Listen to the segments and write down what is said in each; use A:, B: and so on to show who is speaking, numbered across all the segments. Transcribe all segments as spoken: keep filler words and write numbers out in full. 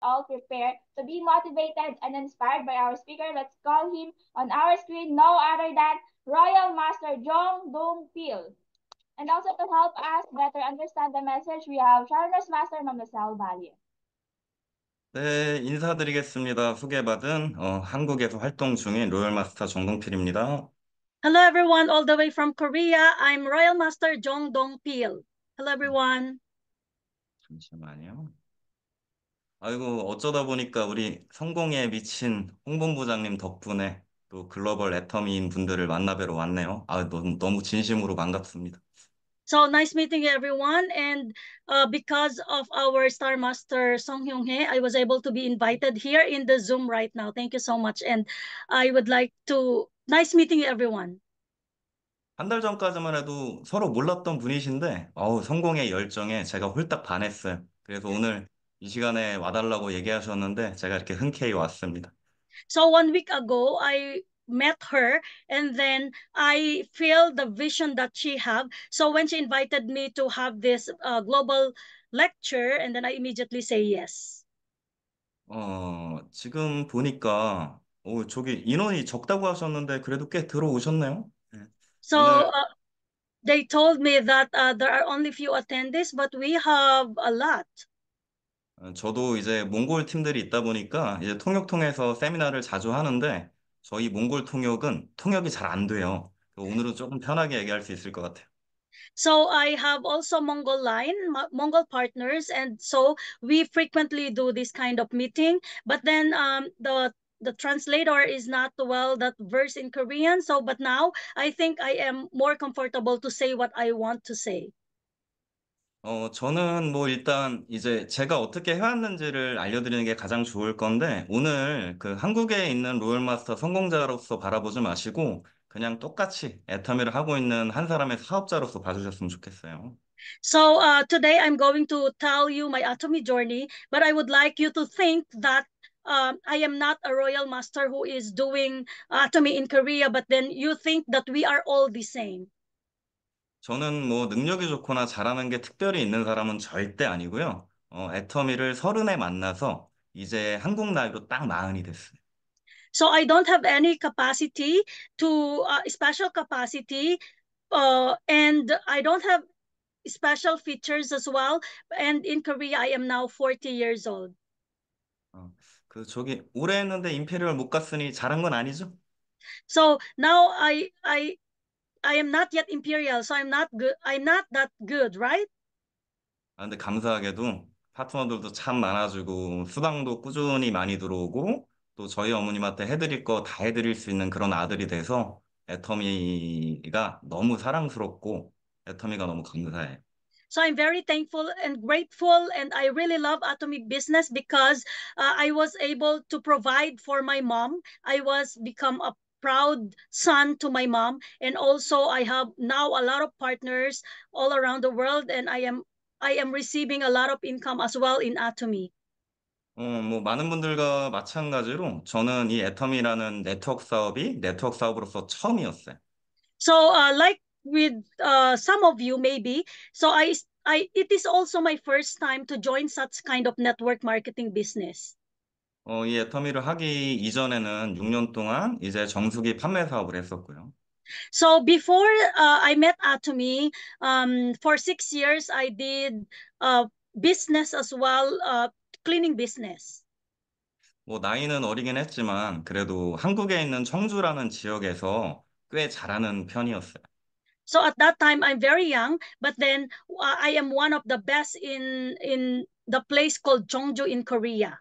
A: all prepare to be motivated and inspired by our speaker. Let's call him on our screen, no other than Royal Master Jong Dong Pil. And also to help us better understand the message, we have Charles Master Mamacel Valle.
B: 네, 인사드리겠습니다. 소개받은 어, 한국에서 활동 중인 로열 마스터 정동필입니다.
C: Hello, everyone, all the way from Korea. I'm Royal Master Jong Dong Pil. Hello, everyone.
B: 잠시만요. 아이고, 어쩌다 보니까 우리 성공에 미친 홍본부장님 덕분에 또 글로벌 애터미인 분들을 만나뵈러 왔네요. 아, 너무, 너무 진심으로 반갑습니다.
C: So nice meeting you, everyone. And uh, because of our Star Master Song Hyung Hee, I was able to be invited here in the Zoom right now. Thank you so much. And I would like to, nice meeting you, everyone.
B: 한 달 전까지만 해도 서로 몰랐던 분이신데, 어우, 성공의 열정에 제가 홀딱 반했어요. 그래서 오늘 이 시간에 와달라고 얘기하셨는데, 제가 이렇게 흔쾌히 왔습니다.
C: So one week ago, I met her and then I feel the vision that she have. So when she invited me to have this uh, global lecture, and then I immediately say yes.
B: 어, 지금 보니까, 오, 저기 인원이 적다고 하셨는데, 그래도 꽤 들어오셨네요. 네.
C: So
B: 오늘,
C: uh, they told me that uh, there are only few attendees, but we have a lot.
B: 어, 저도 이제 몽골 팀들이 있다 보니까, 이제 통역 통해서 세미나를 자주 하는데, 저희 몽골 통역은 통역이 잘 안 돼요. 오늘은 조금 편하게 얘기할 수 있을 것 같아요.
C: So I have also Mongol line, Mo- Mongol partners, and so we frequently do this kind of meeting. But then um, the the translator is not well that verse in Korean. So, but now I think I am more comfortable to say what I want to say.
B: 어, 저는 뭐 일단 이제 제가 어떻게 해왔는지를 알려드리는 게 가장 좋을 건데, 오늘 그 한국에 있는 로열마스터 성공자로서 바라보지 마시고, 그냥 똑같이 애터미를 하고 있는 한 사람의 사업자로서 봐주셨으면 좋겠어요.
C: So uh, today I'm going to tell you my atomy journey, but I would like you to think that um, I am not a royal master who is doing atomy in Korea, but then you think that we are all the same.
B: 저는 뭐 능력이 좋거나 잘하는 게 특별히 있는 사람은 절대 아니고요. 어, 애터미를 서른에 만나서 이제 한국 나이로 딱 마흔이 됐어요.
C: So I don't have any capacity to uh, special capacity, uh, and I don't have special features as well. And in Korea, I am now forty years old.
B: 어, 그 저기 오래 했는데 임페리얼 못 갔으니 잘한 건 아니죠?
C: So now I I I am not yet imperial, so I'm not good. I'm not that good, right?
B: 아, 근데 감사하게도 파트너들도 참 많아지고 수당도 꾸준히 많이 들어오고 또 저희 어머님한테 해드릴 거 다 해드릴 수 있는 그런 아들이 돼서 애터미가 너무 사랑스럽고 애터미가 너무 감사해요.
C: So I'm very thankful and grateful, and I really love Atomic Business because uh, I was able to provide for my mom. I was become a proud son to my mom, and also I have now a lot of partners all around the world, and I am I am receiving a lot of income as well in Atomy.
B: 어, 뭐 많은 분들과 마찬가지로 저는 이 애터미라는 네트워크 사업이 네트워크 사업으로서 처음이었어요.
C: So uh, like with uh, some of you maybe, so I I it is also my first time to join such kind of network marketing business.
B: 어, 이 애터미를 하기 이전에는 육 년 동안 이제 정수기 판매 사업을 했었고요.
C: So before uh, I met Atomy, um, for six years I did uh, business as well, uh, cleaning business.
B: 뭐 나이는 어리긴 했지만 그래도 한국에 있는 청주라는 지역에서 꽤 잘하는 편이었어요.
C: So at that time I'm very young, but then uh, I am one of the best in in the place called Jeongju in Korea.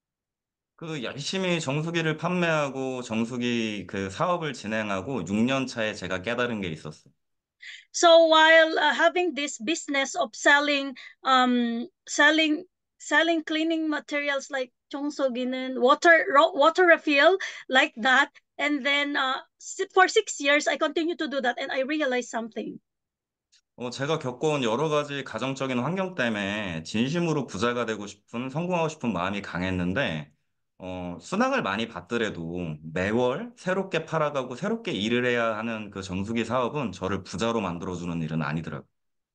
B: 그 열심히 정수기를 판매하고 정수기 그 사업을 진행하고 육 년 차에 제가 깨달은 게 있었어요.
C: So while uh, having this business of selling um selling selling cleaning materials like 청소기는 water ro- water refill like that, and then uh, si- for six years I continue to do that, and I realized something.
B: 어, 제가 겪어온 여러 가지 가정적인 환경 때문에 진심으로 부자가 되고 싶은, 성공하고 싶은 마음이 강했는데, 어, 수당을 많이 받더라도 매월 새롭게 팔아가고 새롭게 일을 해야 하는 그 정수기 사업은 저를 부자로 만들어주는 일은 아니더라고요.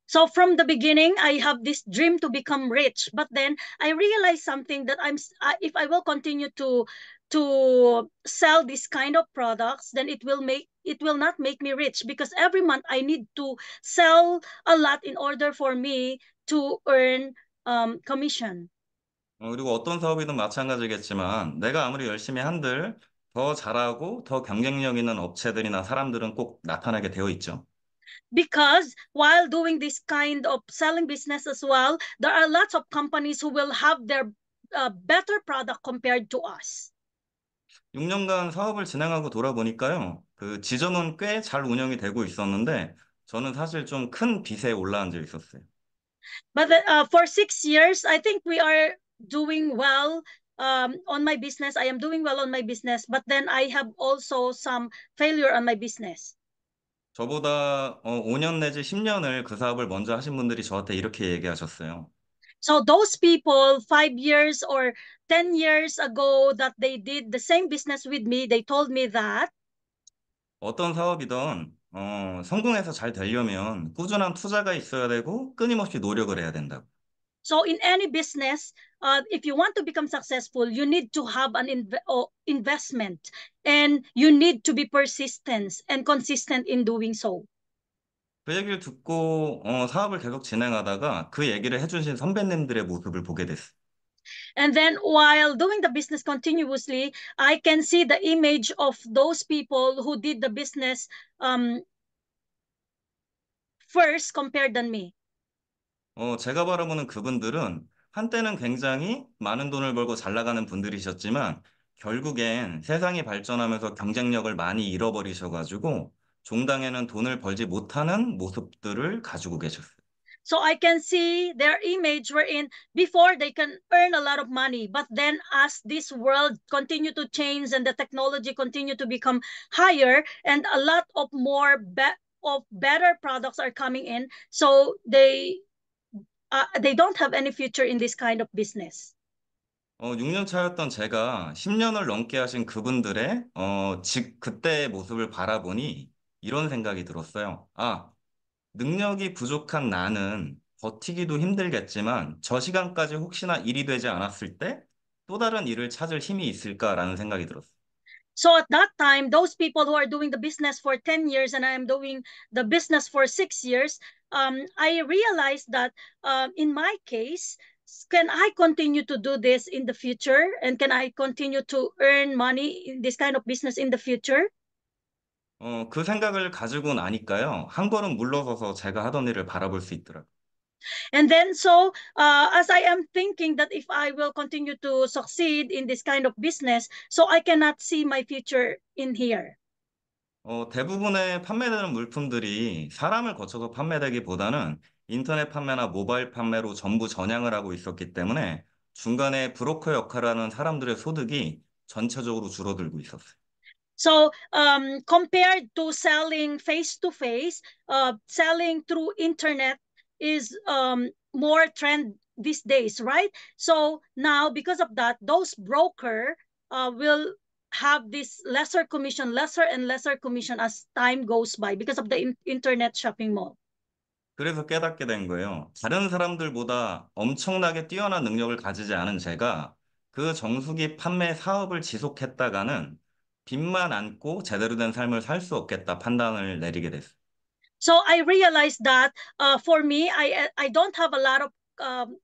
C: So from the beginning, I have this dream to become rich, but then I realized something that I'm s- uh, if I will continue to to sell this kind of products, then it will make it will not make me rich because every month I need to sell a lot in order for me to earn um, commission.
B: 어, 그리고 어떤 사업이든 마찬가지겠지만 내가 아무리 열심히 한들 더 잘하고 더 경쟁력 있는 업체들이나 사람들은 꼭 나타나게 되어 있죠.
C: Because while doing this kind of selling business as well, there are lots of companies who will have their uh, better product compared to us.
B: 육 년간 사업을 진행하고 돌아보니까요, 그 지점은 꽤 잘 운영이 되고 있었는데 저는 사실 좀 큰 빚에 올라앉아 있었어요.
C: But uh, for six years, I think we are doing well um, on my business. I am doing well on my business, but then I have also some failure on my business.
B: 저보다 어, 오 년 내지 십 년을 그 사업을 먼저 하신 분들이 저한테 이렇게 얘기하셨어요.
C: So those people five years or ten years ago that they did the same business with me, they told me that
B: 어떤 사업이든 어, 성공해서 잘 되려면 꾸준한 투자가 있어야 되고 끊임없이 노력을 해야 된다고.
C: so in any business, uh, if you want to become successful, you need to have an inv- oh, investment and you need to be persistent and consistent in doing so.
B: 그 얘기를 듣고 어, 사업을 계속 진행하다가 그 얘기를 해주신 선배님들의 모습을 보게 됐어요.
C: And then while doing the business continuously, I can see the image of those people who did the business um, first compared than me.
B: 어, 제가 바라보는 그분들은 한때는 굉장히 많은 돈을 벌고 잘 나가는 분들이셨지만 결국엔 세상이 발전하면서 경쟁력을 많이 잃어버리셔가지고 종당에는 돈을 벌지 못하는 모습들을 가지고 계셨어요.
C: So I can see their image wherein before they can earn a lot of money, but then as this world continue to change and the technology continue to become higher and a lot of more be- of better products are coming in, so they uh, they don't have any future in this kind of business.
B: 어, 육 년 차였던 제가 십 년을 넘게 하신 그분들의 어, 즉 그때의 모습을 바라보니 이런 생각이 들었어요. 아, 능력이 부족한 나는 버티기도 힘들겠지만 저 시간까지 혹시나 일이 되지 않았을 때 또 다른 일을 찾을 힘이 있을까라는 생각이 들었어요.
C: So at that time, those people who are doing the business for ten years and I am doing the business for six years, um, I realized that um, in my case, can I continue to do this in the future? And can I continue to earn money in this kind of business in the future?
B: 어, 그 생각을 가지고 나니까요. 한 걸음 물러서서 제가 하던 일을 바라볼 수 있더라고요.
C: And then, so uh, as I am thinking that if I will continue to succeed in this kind of business, so I cannot see my future in here.
B: 어, 대부분의 판매되는 물품들이 사람을 거쳐서 판매되기보다는 인터넷 판매나 모바일 판매로 전부 전향을 하고 있었기 때문에 중간에 브로커 역할을 하는 사람들의 소득이 전체적으로 줄어들고 있었어요.
C: So um, compared to selling face to face, uh, selling through internet is um, more trend these days, right? So now because of that, those broker uh, will have this lesser commission, lesser and lesser commission as time goes by because of the in- internet shopping mall.
B: 그래서 깨닫게 된 거예요. 다른 사람들보다 엄청나게 뛰어난 능력을 가지지 않은 제가 그 정수기 판매 사업을 지속했다가는 빚만 안고 제대로 된 삶을 살 수 없겠다 판단을 내리게 됐어요.
C: So I realized that uh, for me, I I don't have a lot of um,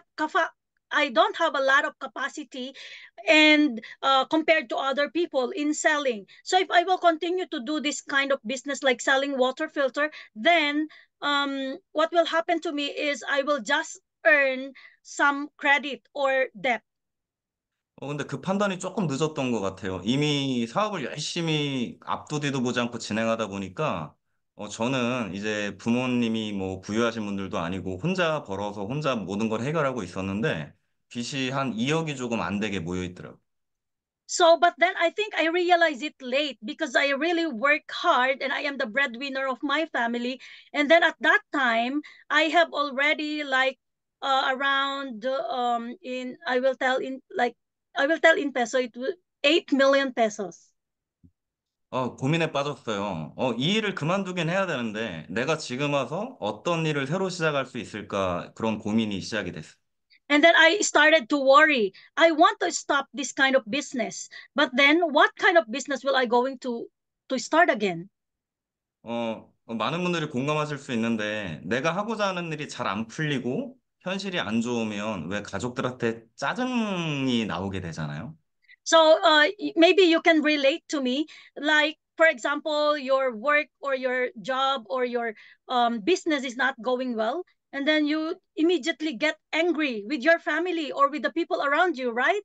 C: I don't have a lot of capacity and uh, compared to other people in selling. So if I will continue to do this kind of business like selling water filter, then um, what will happen to me is I will just earn some credit or debt.
B: 어, 근데 그 판단이 조금 늦었던 것 같아요. 이미 사업을 열심히 앞도 뒤도 보지 않고 진행하다 보니까, 어, 저는 이제 부모님이 뭐 부유하신 분들도 아니고 혼자 벌어서 혼자 모든 걸 해결하고 있었는데, 빚이 한 이억이 조금 안 되게 모여 있더라고요.
C: So, but then I think I realized it late because I really work hard and I am the breadwinner of my family. And then at that time, I have already like uh, around um in I will tell in like I will tell in peso it will eight million pesos.
B: 어, 고민에 빠졌어요. 어, 이 일을 그만두긴 해야 되는데, 내가 지금 와서 어떤 일을 새로 시작할 수 있을까, 그런 고민이 시작이 됐어요.
C: And then I started to worry. I want to stop this kind of business, but then what kind of business will I going to to start again?
B: 어, 어, 많은 분들이 공감하실 수 있는데, 내가 하고자 하는 일이 잘 안 풀리고, 현실이 안 좋으면 왜 가족들한테 짜증이 나오게 되잖아요.
C: So uh, y- maybe you can relate to me, like for example, your work or your job or your um, business is not going well, and then you immediately get angry with your family or with the people around you, right?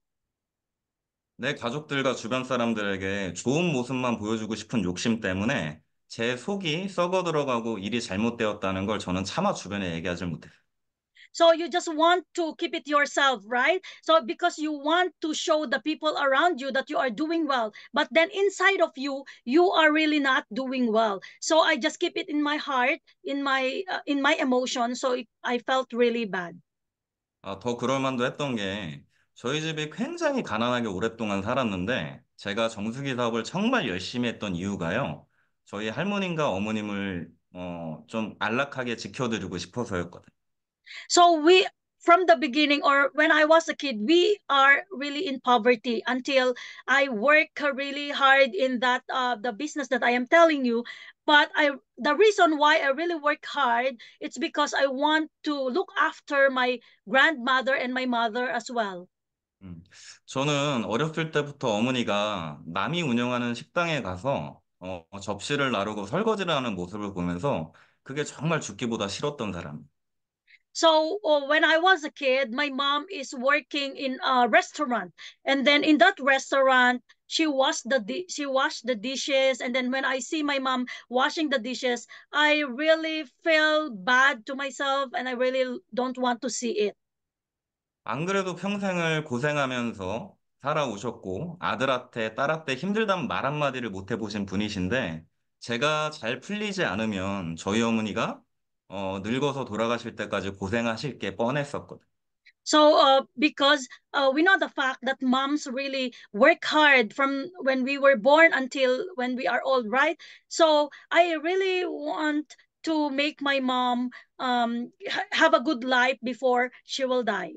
B: 내 가족들과 주변 사람들에게 좋은 모습만 보여주고 싶은 욕심 때문에 제 속이 썩어 들어가고 일이 잘못되었다는 걸 저는 차마 주변에 얘기하지 못해요.
C: So you just want to keep it yourself, right? So because you want to show the people around you that you are doing well, but then inside of you, you are really not doing well. So I just keep it in my heart, in my uh, in my emotion. So it, I felt really bad.
B: 아, 더 그럴 만도 했던 게 저희 집이 굉장히 가난하게 오랫동안 살았는데 제가 정수기 사업을 정말 열심히 했던 이유가요. 저희 할머님과 어머님을 어, 좀 안락하게 지켜드리고 싶어서였거든요.
C: So we, from the beginning, or when I was a kid, we are really in poverty until I work really hard in that uh, the business that I am telling you. But I, the reason why I really work hard, it's because I want to look after my grandmother and my mother as well.
B: 음, 저는 어렸을 때부터 어머니가 남이 운영하는 식당에 가서 어, 접시를 나르고 설거지를 하는 모습을 보면서 그게 정말 죽기보다 싫었던 사람.
C: So uh, when I was a kid, my mom is working in a restaurant, and then in that restaurant, she washed the di- she washed the dishes, and then when I see my mom washing the dishes, I really feel bad to myself, and I really don't want to see it.
B: 안 그래도 평생을 고생하면서 살아오셨고 아들한테 딸한테 힘들다는 말 한마디를 못 해보신 분이신데 제가 잘 풀리지 않으면 저희 어머니가 어, 늙어서 돌아가실 때까지 고생하실 게 뻔했었거든.
C: So uh, because uh, we know the fact that moms really work hard from when we were born until when we are old, right? So I really want to make my mom um, ha- have a good life before she will die.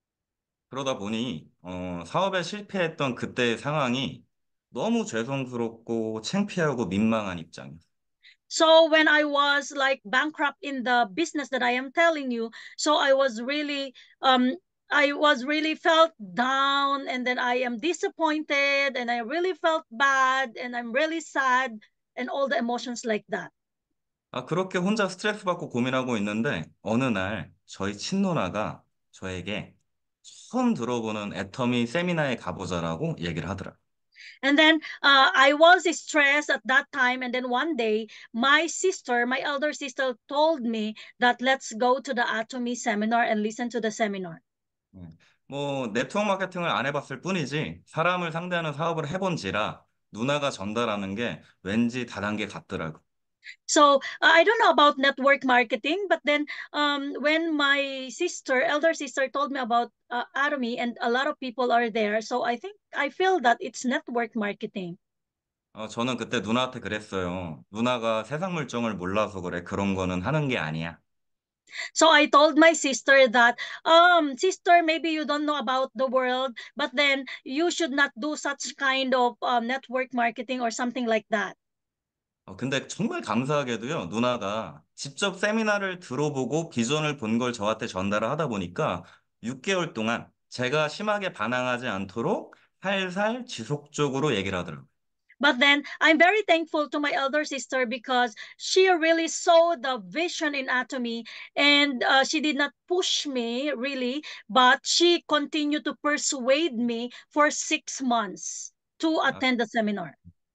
B: 그러다 보니 어, 사업에 실패했던 그때의 상황이 너무 죄송스럽고 창피하고 민망한 입장이었어요.
C: So when I was like bankrupt in the business that I am telling you, so I was really um I was really felt down, and then I am disappointed, and I really felt bad, and I'm really sad, and all the emotions like that.
B: 아, 그렇게 혼자 스트레스 받고 고민하고 있는데 어느 날 저희 친누나가 저에게 처음 들어보는 애터미 세미나에 가보자라고 얘기를 하더라.
C: And then uh, I was stressed at that time, and then one day my sister, my elder sister, told me that let's go to the Atomy seminar and listen to the seminar.
B: 음, 뭐 네트워크 마케팅을 안 해봤을 뿐이지 사람을 상대하는 사업을 해본지라 누나가 전달하는 게 왠지 다단계 같더라고.
C: So uh, I don't know about network marketing, but then um, when my sister, elder sister, told me about uh, Atomy, and a lot of people are there, so I think I feel that it's network marketing.
B: 어, 저는 그때 누나한테 그랬어요. 누나가 세상 물정을 몰라서 그래. 그런 거는 하는 게 아니야.
C: So I told my sister that, um, sister, maybe you don't know about the world, but then you should not do such kind of um, network marketing or something like that.
B: 어, 근데 정말 감사하게도요, 누나가 직접 세미나를 들어보고 비전을 본 걸 저한테 전달을 하다 보니까 육 개월 동안 제가 심하게 반항하지 않도록 살살 지속적으로 얘기를 하더라고요.
C: But then I'm very thankful to my elder sister because she really saw the vision in Atomy, and uh, she did not push me really, but she continued to persuade me for six months to
B: 아,
C: attend the seminar.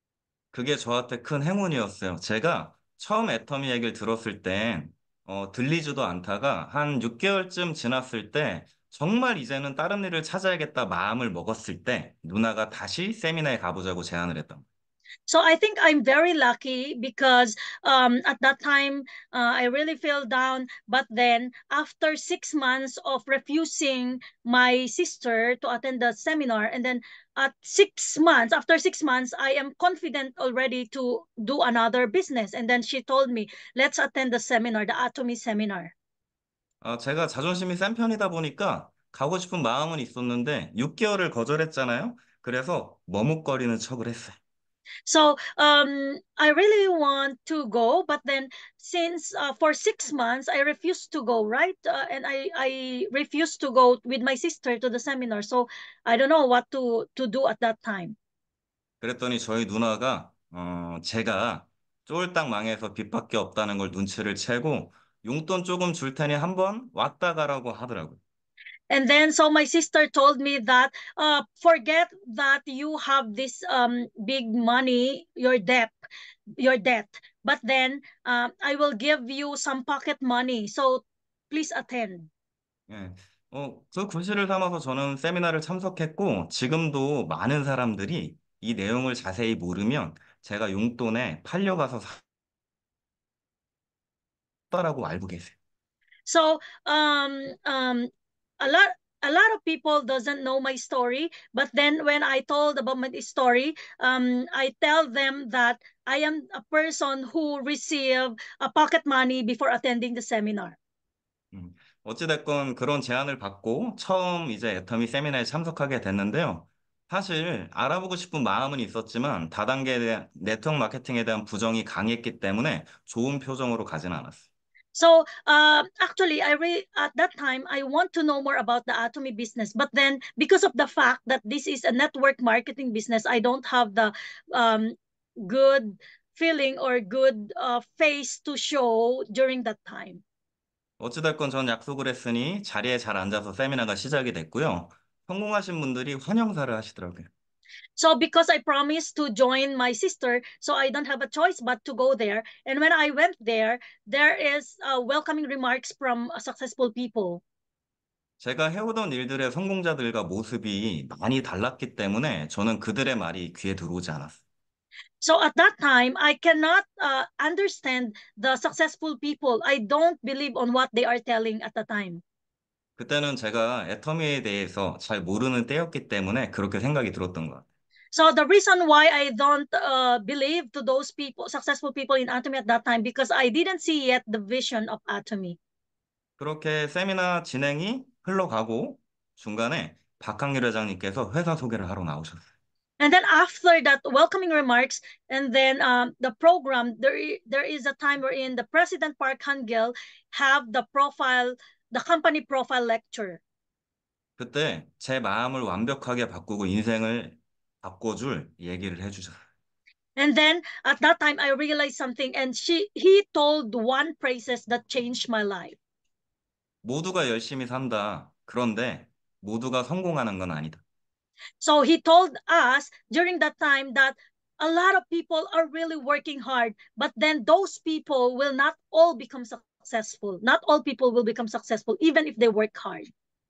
B: 그게 저한테 큰 행운이었어요. 제가 처음 애터미 얘기를 들었을 땐 어, 들리지도 않다가 한 육 개월쯤 지났을 때 정말 이제는 다른 일을 찾아야겠다 마음을 먹었을 때 누나가 다시 세미나에 가보자고 제안을 했던 거예요.
C: So I think I'm very lucky because um, at that time uh, I really fell down. But then after six months of refusing my sister to attend the seminar, and then at six months, after six months, I am confident already to do another business. And then she told me, let's attend the seminar, the Atomy seminar.
B: 아, 제가 자존심이 센 편이다 보니까 가고 싶은 마음은 있었는데 육 개월을 거절했잖아요. 그래서 머뭇거리는 척을 했어요.
C: So um, I really want to go, but then since uh, for six months I refused to go, right? Uh, and I I refused to go with my sister to the seminar. So I don't know what to to do at that time.
B: 그랬더니 저희 누나가 어, 제가 쫄딱 망해서 빚밖에 없다는 걸 눈치를 채고 용돈 조금 줄 테니 한번 왔다 가라고 하더라고요.
C: And then so my sister told me that uh, forget that you have this um big money, your debt, your debt. But then uh, I will give you some pocket money. So please attend.
B: 예. 어, 그 구실을 삼아서 저는 세미나를 참석했고 지금도 많은 사람들이 이 내용을 자세히 모르면 제가 용돈에 팔려가서 샀다라고 알고 계세요.
C: So um um a lot a lot of people doesn't know my story, but then when I told about my story, um I tell them that I am a person who received a pocket money before attending the seminar.
B: 음, 어찌됐건 그런 제안을 받고 처음 이제 애터미 세미나에 참석하게 됐는데요. 사실 알아보고 싶은 마음은 있었지만 다단계에 대한 네트워크 마케팅에 대한 부정이 강했기 때문에 좋은 표정으로 가진 않았어요.
C: So uh, actually, I re- at that time I want to know more about the Atomy business, but then because of the fact that this is a network marketing business, I don't have the um, good feeling or good uh, face to show during that time.
B: 어찌됐건 전 약속을 했으니 자리에 잘 앉아서 세미나가 시작이 됐고요. 성공하신 분들이 환영사를 하시더라고요.
C: So because I promised to join my sister, so I don't have a choice but to go there. And when I went there, there is uh, welcoming remarks from uh, successful people.
B: 제가 해오던 일들의 성공자들과 모습이 많이 달랐기 때문에 저는 그들의 말이 귀에 들어오지 않았어요.
C: So at that time, I cannot uh, understand the successful people. I don't believe on what they are telling at the time.
B: 그때는 제가 애터미에 대해서 잘 모르는 때였기 때문에 그렇게 생각이 들었던 것 같아요.
C: So the reason why I don't uh, believe to those people, successful people in Atomy at that time, because I didn't see yet the vision of Atomy.
B: 그렇게 세미나 진행이 흘러가고 중간에 박학률 회장님께서 회사 소개를 하러 나오셨어요.
C: And then after that welcoming remarks, and then um, the program, there there is a time wherein the President Park Han-gil have the profile, the company profile lecture.
B: 그때 제 마음을 완벽하게 바꾸고 인생을 바꿔줄 얘기를 해주셨어요.
C: And then at that time I realized something, and she he told one phrases that changed my life.
B: 모두가 열심히 산다. 그런데 모두가 성공하는 건 아니다.
C: So he told us during that time that a lot of people are really working hard, but then those people will not all become successful. Not all people will become successful, even if they work hard.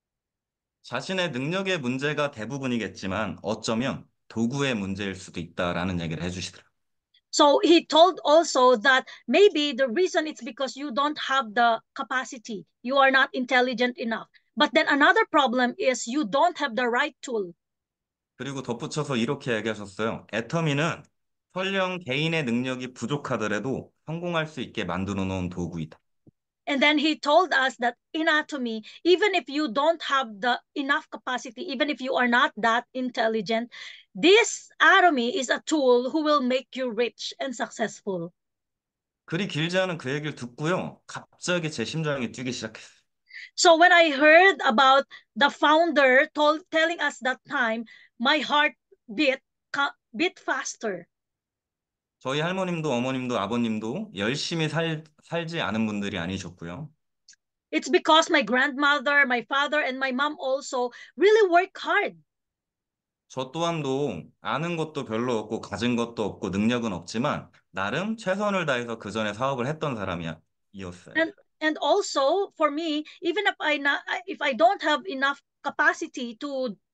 B: 자신의 능력의 문제가 대부분이겠지만 어쩌면 도구의 문제일 수도 있다라는 얘기를 해주시더라고요.
C: So he told also that maybe the reason it's because you don't have the capacity. You are not intelligent enough. But then another problem is you don't have the right tool.
B: 그리고 덧붙여서 이렇게 얘기하셨어요. 애터미는 설령 개인의 능력이 부족하더라도 성공할 수 있게 만들어 놓은 도구이다.
C: And then he told us that in Atomy, even if you don't have the enough capacity, even if you are not that intelligent, this Atomy is a tool who will make you rich and successful.
B: 그리 길지 않은 그 얘기를 듣고요. 갑자기 제 심장이 뛰기 시작했어요.
C: So when I heard about the founder told, telling us that time, my heart beat, beat faster.
B: 저희 할머님도 어머님도 아버님도 열심히 살, 살지 않은 분들이 아니셨고요.
C: It's because my grandmother, my father, and my mom also really work hard.
B: 저 또한도 아는 것도 별로 없고 가진 것도 없고 능력은 없지만 나름 최선을 다해서 그 전에 사업을 했던 사람이었어요.
C: And and also for me, even if I not if I don't have enough capacity to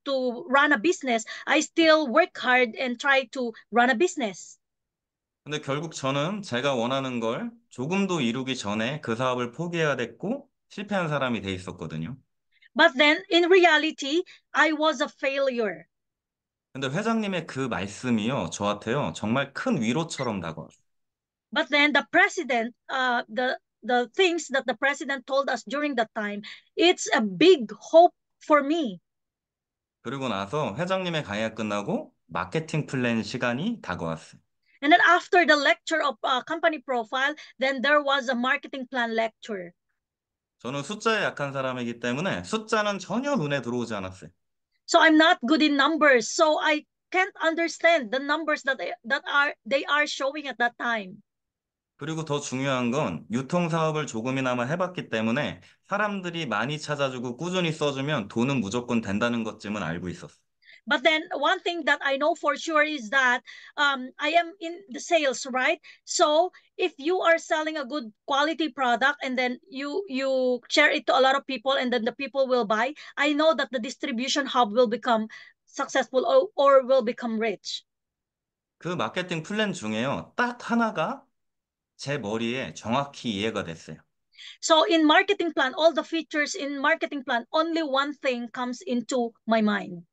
C: to run a business, I still work hard and try to run a business.
B: 근데 결국 저는 제가 원하는 걸 조금도 이루기 전에 그 사업을 포기해야 됐고 실패한 사람이 돼 있었거든요.
C: But then in reality, I was a failure.
B: 근데 회장님의 그 말씀이요, 저한테요, 정말 큰 위로처럼 다가왔어요.
C: But then the president, uh, the the things that the president told us during that time, it's a big hope for me.
B: 그리고 나서 회장님의 강의가 끝나고 마케팅 플랜 시간이 다가왔어요.
C: And then after the lecture of uh, company profile, then there was a marketing plan lecture.
B: 저는 숫자에 약한 사람이기 때문에 숫자는 전혀 눈에 들어오지 않았어요.
C: So I'm not good in numbers, so I can't understand the numbers that they, that are they are showing at that time.
B: 그리고 더 중요한 건 유통사업을 조금이나마 해봤기 때문에 사람들이 많이 찾아주고 꾸준히 써주면 돈은 무조건 된다는 것쯤은 알고 있었어요.
C: But then one thing that I know for sure is that um, I am in the sales, right? So if you are selling a good quality product and then you you share it to a lot of people and then the people will buy, I know that the distribution hub will become successful or, or will become rich.
B: 그 마케팅 플랜 중에요, 딱 하나가 제 머리에 정확히 이해가 됐어요.
C: So in marketing plan, all the features in marketing plan, only one thing comes into my mind.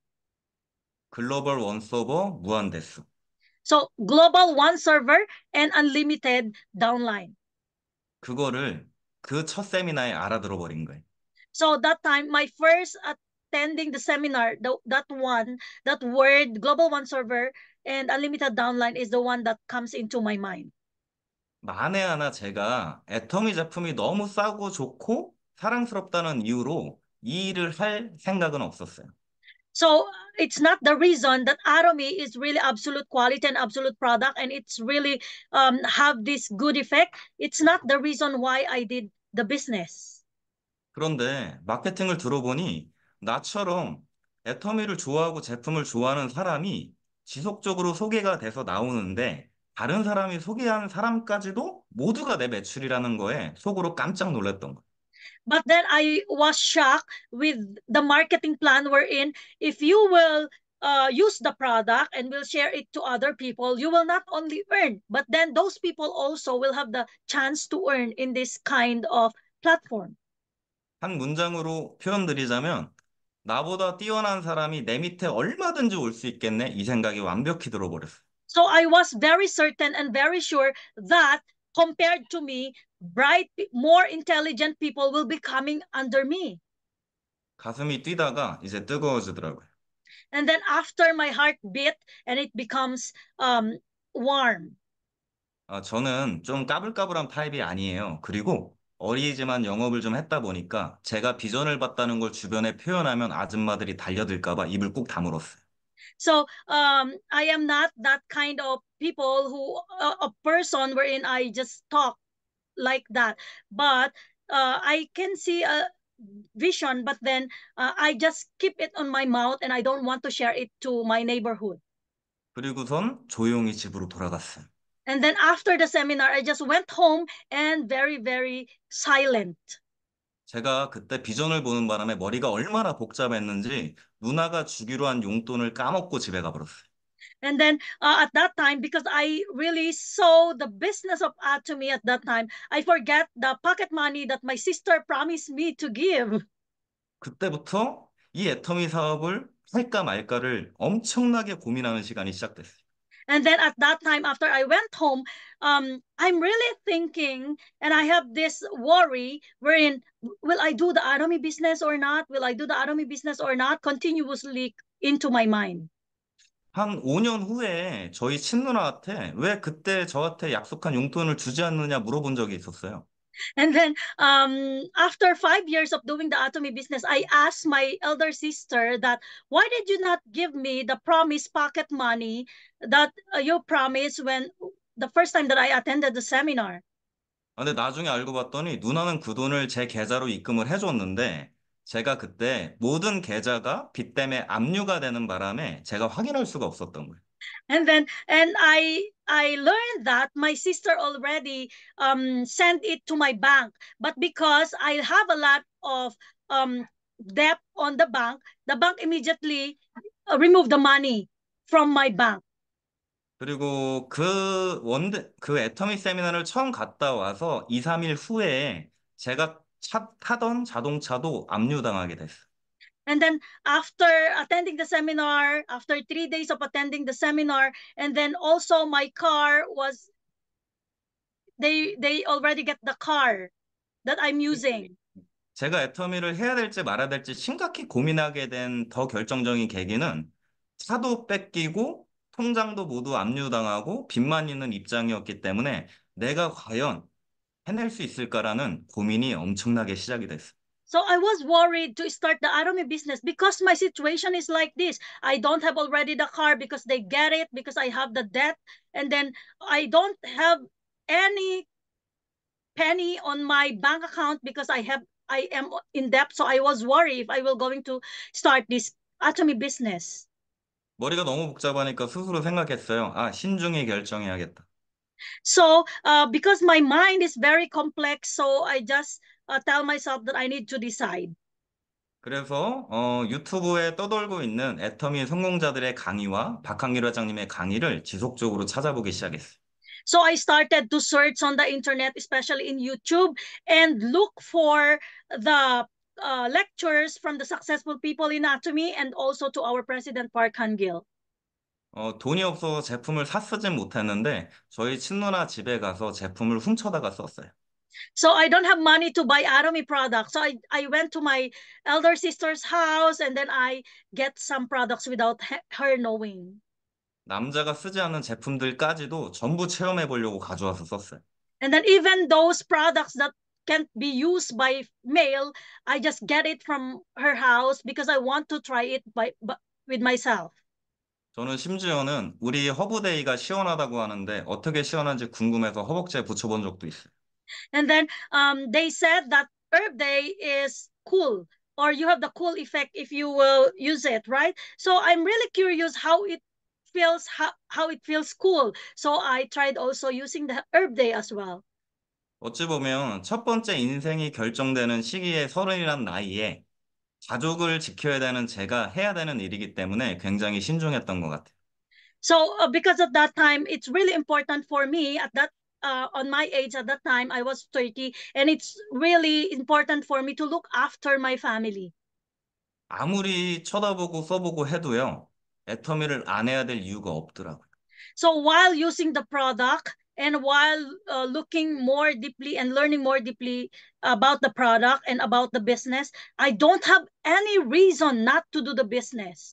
B: 글로벌 원서버 무한대수.
C: So global one server and unlimited downline.
B: 그거를 그 첫 세미나에 알아들어 버린 거예요.
C: So that time, my first attending the seminar, the, that one, that word, global one server and unlimited downline is the one that comes into my mind.
B: 만에 하나 제가 애터미 제품이 너무 싸고 좋고 사랑스럽다는 이유로 이 일을 할 생각은 없었어요.
C: So it's not the reason that Atomy is really absolute quality and absolute product and it's really um, have this good effect. It's not the reason why I did the business.
B: 그런데 마케팅을 들어보니 나처럼 애터미를 좋아하고 제품을 좋아하는 사람이 지속적으로 소개가 돼서 나오는데 다른 사람이 소개한 사람까지도 모두가 내 매출이라는 거에 속으로 깜짝 놀랐던 거예요.
C: But then I was shocked with the marketing plan wherein if you will uh, use the product and will share it to other people, you will not only earn, but then those people also will have the chance to earn in this kind of platform.
B: 한 문장으로 표현드리자면 나보다 뛰어난 사람이 내 밑에 얼마든지 올 수 있겠네 이 생각이 완벽히 들어버렸어요.
C: So I was very certain and very sure that compared to me, bright, more intelligent people will be coming under me.
B: 가슴이 뛰다가 이제 뜨거워지더라고요.
C: And then after my heart beat and it becomes um, warm.
B: 아, 저는 좀 까불까불한 타입이 아니에요. 그리고 어리지만 영업을 좀 했다 보니까 제가 비전을 봤다는 걸 주변에 표현하면 아줌마들이 달려들까 봐 입을 꾹 다물었어요.
C: So um, I am not that kind of people who uh, a person wherein I just talk like that. But uh, I can see a vision, but then uh, I just keep it on my mouth and I don't want to share it to my neighborhood.
B: 그리고선 조용히 집으로 돌아갔어요.
C: And then after the seminar, I just went home and very, very silent.
B: 제가 그때 비전을 보는 바람에 머리가 얼마나 복잡했는지 누나가 주기로 한 용돈을 까먹고 집에 가버렸어요.
C: And then uh, at that time, because I really saw the business of Atomy at that time, I forget the pocket money that my sister promised me to give.
B: 그때부터 이 애터미 사업을 할까 말까를 엄청나게 고민하는 시간이 시작됐어요.
C: And then at that time, after I went home, um, I'm really thinking, and I have this worry wherein, will I do the Atomy business or not? Will I do the Atomy business or not? Continuously into my mind.
B: 한 오 년 후에 저희 친누나한테 왜 그때 저한테 약속한 용돈을 주지 않느냐 물어본 적이 있었어요.
C: And then um, after five years of doing the Atomy business, I asked my elder sister that, why did you not give me the promised pocket money that uh, you promised when the first time that I attended the seminar?
B: 근데 나중에 알고 봤더니 누나는 그 돈을 제 계좌로 입금을 해줬는데 제가 그때 모든 계좌가 빚 때문에 압류가 되는 바람에 제가 확인할 수가 없었던 거예요.
C: And then and I I learned that my sister already um, sent it to my bank, but because I have a lot of um, debt on the bank, the bank immediately uh, removed the money from my bank.
B: 그리고 그 원대, 그 애터미 세미나를 처음 갔다 와서 이, 삼 일 후에 제가 차, 타던 자동차도 압류당하게 됐어요.
C: And then after attending the seminar, after three days of attending the seminar, and then also my car was, they, they already get the car that I'm using.
B: 제가 애터미를 해야 될지 말아야 될지 심각히 고민하게 된 더 결정적인 계기는 차도 뺏기고 통장도 모두 압류당하고 빚만 있는 입장이었기 때문에 내가 과연 해낼 수 있을까라는 고민이 엄청나게 시작이 됐어요.
C: So I was worried to start the Atomy business because my situation is like this. I don't have already the car because they get it, because I have the debt, and then I don't have any penny on my bank account because I have I am in debt. So I was worried if I will going to start this Atomy business.
B: 머리가 너무 복잡하니까 스스로 생각했어요. 아, 신중히 결정해야겠다.
C: So uh, because my mind is very complex, so I just uh, tell myself that I need to decide.
B: 그래서 어, 유튜브에 떠돌고 있는 애터미 성공자들의 강의와 박한길 회장님의 강의를 지속적으로 찾아보기 시작했어요.
C: So I started to search on the internet, especially in YouTube, and look for the uh, lectures from the successful people in Atomy and also to our president, Park Han-gil.
B: 어, 돈이 없어서 제품을 사 쓰진 못했는데 저희 친누나 집에 가서 제품을 훔쳐다가 썼어요.
C: So I don't have money to buy Atomy products. So I, I went to my elder sister's house and then I get some products without he- her knowing.
B: 남자가 쓰지 않는 제품들까지도 전부 체험해 보려고 가져와서 썼어요.
C: And then even those products that can't be used by male, I just get it from her house because I want to try it by, by with myself.
B: 저는 심지어는 우리 허브데이가 시원하다고 하는데 어떻게 시원한지 궁금해서 허벅지에 붙여본 적도 있어요.
C: And then um, they said that Herb Day is cool, or you have the cool effect if you will use it, right? So I'm really curious how it feels, how, how it feels cool. So I tried also using the Herb Day as well.
B: 어찌 보면 첫 번째 인생이 결정되는 시기에 서른이란 나이에 가족을 지켜야 되는 제가 해야 되는 일이기 때문에 굉장히 신중했던 것 같아요.
C: So uh, because at that time, it's really important for me at that uh, on my age at that time, I was thirty, and it's really important for me to look after my family.
B: 아무리 쳐다보고 써보고 해도요, 애터미를 안 해야 될 이유가 없더라고요.
C: So while using the product and while uh, looking more deeply and learning more deeply about the product and about the business, I don't have any reason not to do the business.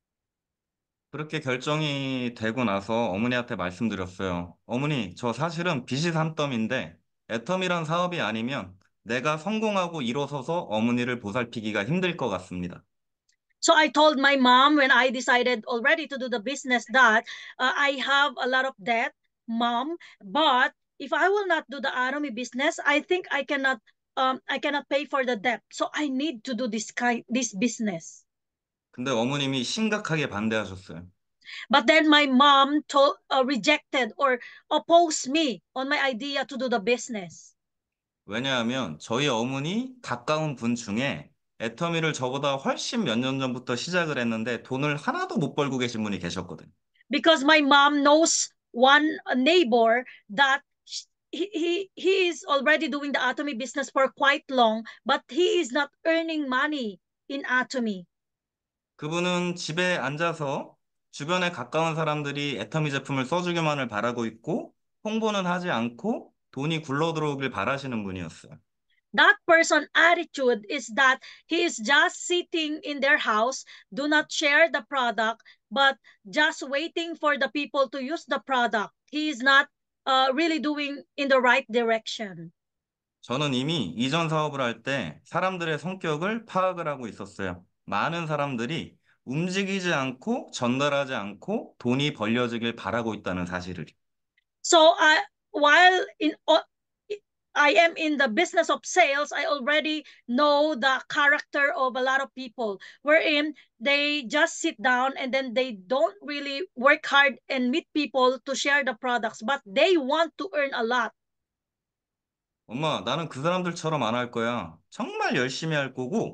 B: 그렇게 결정이 되고 나서 어머니한테 말씀드렸어요. 어머니, 저 사실은 빚이 산더미인데 애터미란 사업이 아니면 내가 성공하고 일어서서 어머니를 보살피기가 힘들 것 같습니다.
C: So I told my mom when I decided already to do the business that uh, I have a lot of debt, mom, but if I will not do the Atomy business, I think I cannot um, I cannot pay for the debt. So I need to do this kind this business.
B: 근데 어머님이 심각하게 반대하셨어요.
C: But then my mom told, uh, rejected or opposed me on my idea to do the business.
B: 왜냐하면 저희 어머니 가까운 분 중에 애터미를 저보다 훨씬 몇 년 전부터 시작을 했는데 돈을 하나도 못 벌고 계신 분이 계셨거든요.
C: Because my mom knows one neighbor that he, he, he is already doing the Atomy business for quite long, but he is not earning money in Atomy.
B: 그분은 집에 앉아서 주변에 가까운 사람들이 애터미 제품을 써주기만을 바라고 있고 홍보는 하지 않고 돈이 굴러들어오길 바라시는 분이었어요.
C: That person attitude is that he is just sitting in their house, do not share the product, but just waiting for the people to use the product. He is not uh, really doing in the right direction.
B: 저는 이미 이전 사업을 할 때 사람들의 성격을 파악을 하고 있었어요. 많은 사람들이 움직이지 않고 전달하지 않고 돈이 벌려지길 바라고 있다는 사실을.
C: So I, while in uh, I am in the business of sales, I already know the character of a lot of people, wherein they just sit down and then they don't really work hard and meet people to share the products, but they want to earn a lot.
B: 엄마, 나는 그 사람들처럼 안 할 거야. 정말 열심히 할 거고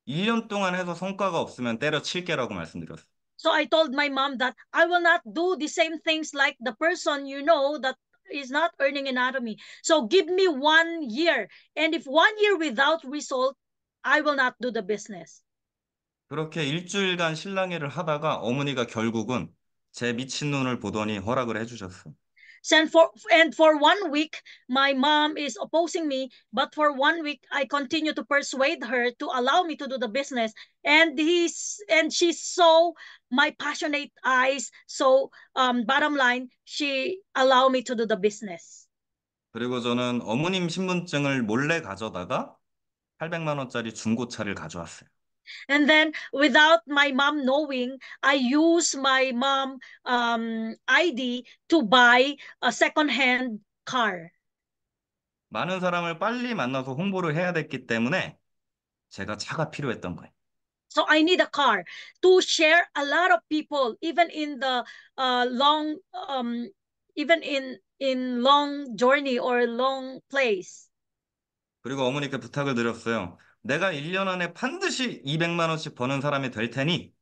B: 일 년 동안 해서 성과가 없으면 때려칠게라고 말씀드렸어요.
C: So I told my mom that I will not do the same things like the person you know that is not earning anatomy. So give me one year. And if one year without result, I will not do the business.
B: 그렇게 일주일간 실랑이를 하다가 어머니가 결국은 제 미친 눈을 보더니 허락을 해주셨어요.
C: And for, and for one week, my mom is opposing me. But for one week, I continue to persuade her to allow me to do the business. And he's and she saw my passionate eyes. So um, bottom line, she allowed me to do the business.
B: 그리고 저는 어머님 신분증을 몰래 가져다가 팔백만 원짜리 중고차를 가져왔어요.
C: And then, without my mom knowing, I use my mom um, I D to buy a second-hand car.
B: 많은 사람을 빨리 만나서 홍보를 해야 됐기 때문에 제가 차가 필요했던 거예요.
C: So I need a car to share a lot of people, even in the uh, long, um, even in in long journey or long place.
B: 그리고 어머니께 부탁을 드렸어요. 내가 일 년 안에 반드시 이백만 원씩 버는 사람이 될 테니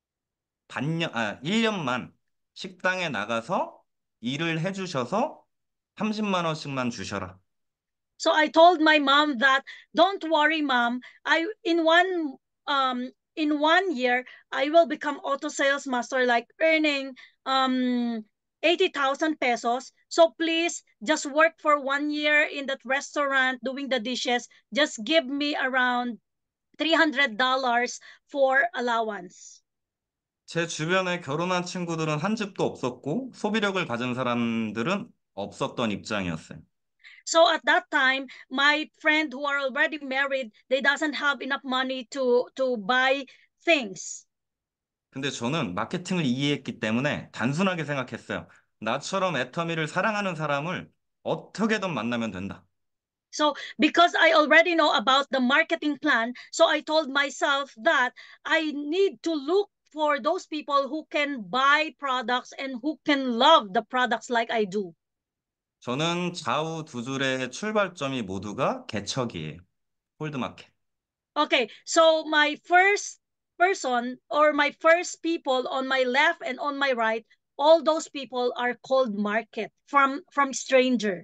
B: 반년, 아, 일 년만 식당에 나가서 일을 해주셔서 삼십만 원씩만 주셔라.
C: So I told my mom that, don't worry, mom. I in one um in one year I will become auto sales master, like earning um eighty thousand pesos. So please just work for one year in that restaurant doing the dishes. Just give me around three hundred dollars for allowance.
B: 제 주변에 결혼한 친구들은 한 집도 없었고 소비력을 가진 사람들은 없었던 입장이었어요.
C: So at that time, my friend who are already married, they doesn't have enough money to to buy things.
B: 근데 저는 마케팅을 이해했기 때문에 단순하게 생각했어요. 나처럼 애터미를 사랑하는 사람을 어떻게든 만나면 된다.
C: So because I already know about the marketing plan, so I told myself that I need to look for those people who can buy products and who can love the products like I do.
B: 저는 좌우 두 줄의 출발점이 모두가 개척이에요. 홀드마켓.
C: Okay, so my first person or my first people on my left and on my right, all those people are called market from from stranger.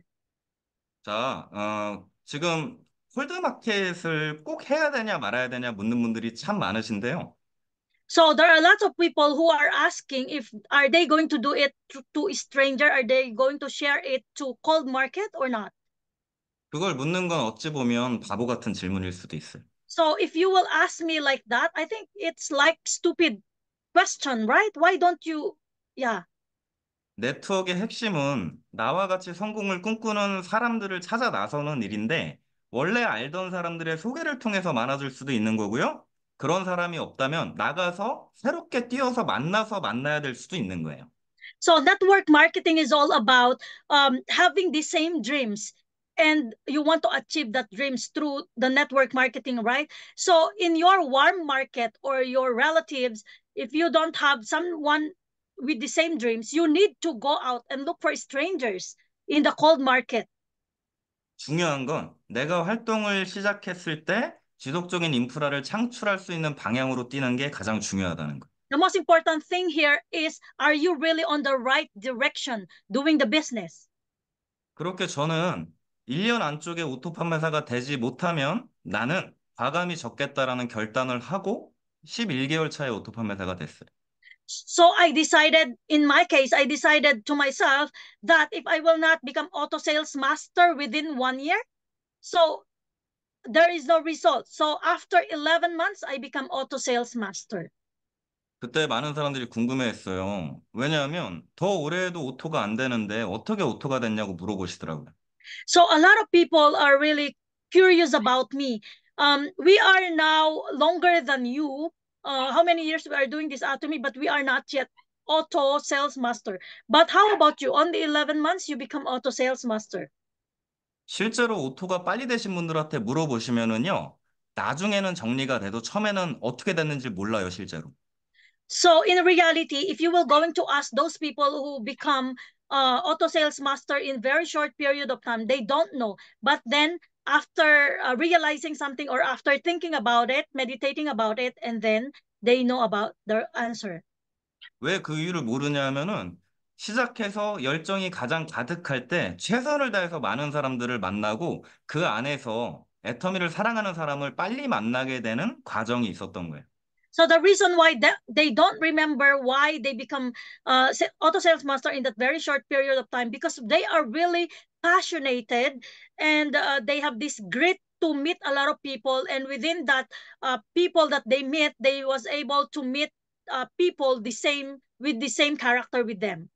B: 자, 어, 지금 홀드마켓을 꼭 해야 되냐 말아야 되냐 묻는 분들이 참 많으신데요.
C: So there are lots of people who are asking if are they going to do it to, to a stranger, are they going to share it to cold market or not?
B: 그걸 묻는 건 어찌 보면 바보 같은 질문일 수도 있어요.
C: So if you will ask me like that, I think it's like stupid question, right? Why don't you? Yeah.
B: 네트워크의 핵심은 나와 같이 성공을 꿈꾸는 사람들을 찾아 나서는 일인데 원래 알던 사람들의 소개를 통해서 많아질 수도 있는 거고요. 그런 사람이 없다면 나가서 새롭게 뛰어서 만나서 만나야 될 수도 있는 거예요.
C: So network marketing is all about um, having the same dreams, and you want to achieve that dreams through the network marketing, right? So in your warm market or your relatives, if you don't have someone with the same dreams, you need to go out and look for strangers in the cold market.
B: 중요한 건 내가 활동을 시작했을 때 지속적인 인프라를 창출할 수 있는 방향으로 뛰는 게 가장 중요하다는 거.
C: The most important thing here is, are you really on the right direction doing the business?
B: 그렇게 저는 일 년 안쪽에 오토 판매사가 되지 못하면 나는 과감히 접겠다라는 결단을 하고 십일 개월 차에 오토 판매사가 됐어요.
C: So I decided, in my case, I decided to myself that if I will not become auto sales master within one year, so there is no result. So after eleven months, I become auto sales master.
B: 그때 많은 사람들이 궁금해했어요. 왜냐하면 더 오래 해도 오토가 안 되는데 어떻게 오토가 됐냐고 물어보시더라고요.
C: So a lot of people are really curious about me. Um, we are now longer than you. Uh, how many years we are doing this atomy, but we are not yet auto sales master. But how about you? On the eleven months, you become auto sales master.
B: 실제로 오토가 빨리 되신 분들한테 물어보시면은요. 나중에는 정리가 돼도 처음에는 어떻게 됐는지 몰라요, 실제로.
C: So in reality, if you will going to ask those people who become uh, auto sales master in very short period of time, they don't know. But then after uh, realizing something or after thinking about it, meditating about it, and then they know about the answer.
B: 왜 그 이유를 모르냐면은 시작해서 열정이 가장 가득할 때 최선을 다해서 많은 사람들을 만나고 그 안에서 애터미를 사랑하는 사람을 빨리 만나게 되는 과정이 있었던 거예요.
C: So the reason why that they don't remember why they become uh, auto sales master in that very short period of time, because they are really passionate and uh, they have this grit to meet a lot of people, and within that uh, people that they meet, they was able to meet uh, people the same with the same character with them.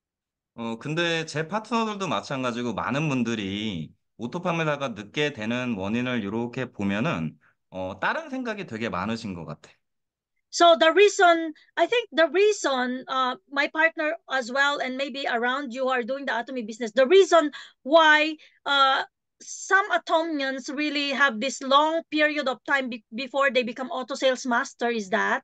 B: 어, 근데 제 파트너들도 마찬가지고 많은 분들이 오토 판매사가 늦게 되는 원인을 이렇게 보면은 어, 다른 생각이 되게 많으신 것 같아.
C: So the reason, I think the reason, uh, my partner as well, and maybe around you are doing the Atomy business, the reason why uh, some Atomians really have this long period of time be before they become auto sales master is that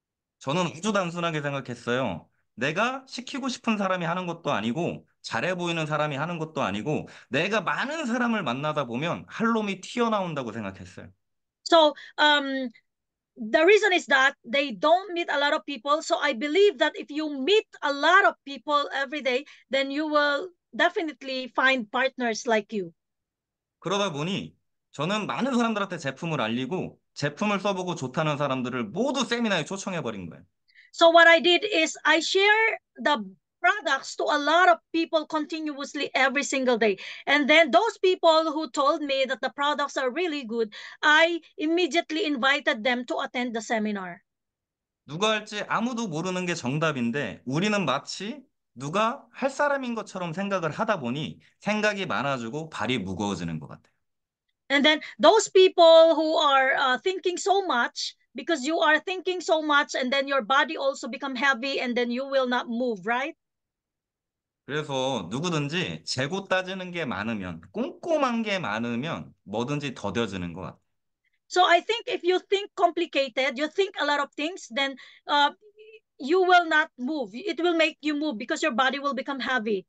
B: 저는 아주 단순하게 생각했어요. 내가 시키고 싶은 사람이 하는 것도 아니고 잘해 보이는 사람이 하는 것도 아니고 내가 많은 사람을 만나다 보면 할 놈이 튀어나온다고 생각했어요.
C: so um the reason is that they don't meet a lot of people. So I believe that if you meet a lot of people every day, then you will definitely find partners like you.
B: 그러다 보니 저는 많은 사람들한테 제품을 알리고 제품을 써보고 좋다는 사람들을 모두 세미나에 초청해 버린 거예요.
C: So what I did is I share the products to a lot of people continuously every single day. And then those people who told me that the products are really good, I immediately invited them to attend the seminar.
B: 누가 할지 아무도 모르는 게 정답인데 우리는 마치 누가 할 사람인 것처럼 생각을 하다 보니 생각이 많아지고 발이 무거워지는 것 같아요.
C: And then those people who are uh, thinking so much, because you are thinking so much, and then your body also become heavy, and then you will not move, right?
B: 그래서 누구든지 재고 따지는 게 많으면, 꼼꼼한 게 많으면 뭐든지 더뎌지는 것 같아요.
C: So I think if you think complicated, you think a lot of things, then uh, you will not move. It will make you move because your body will become heavy.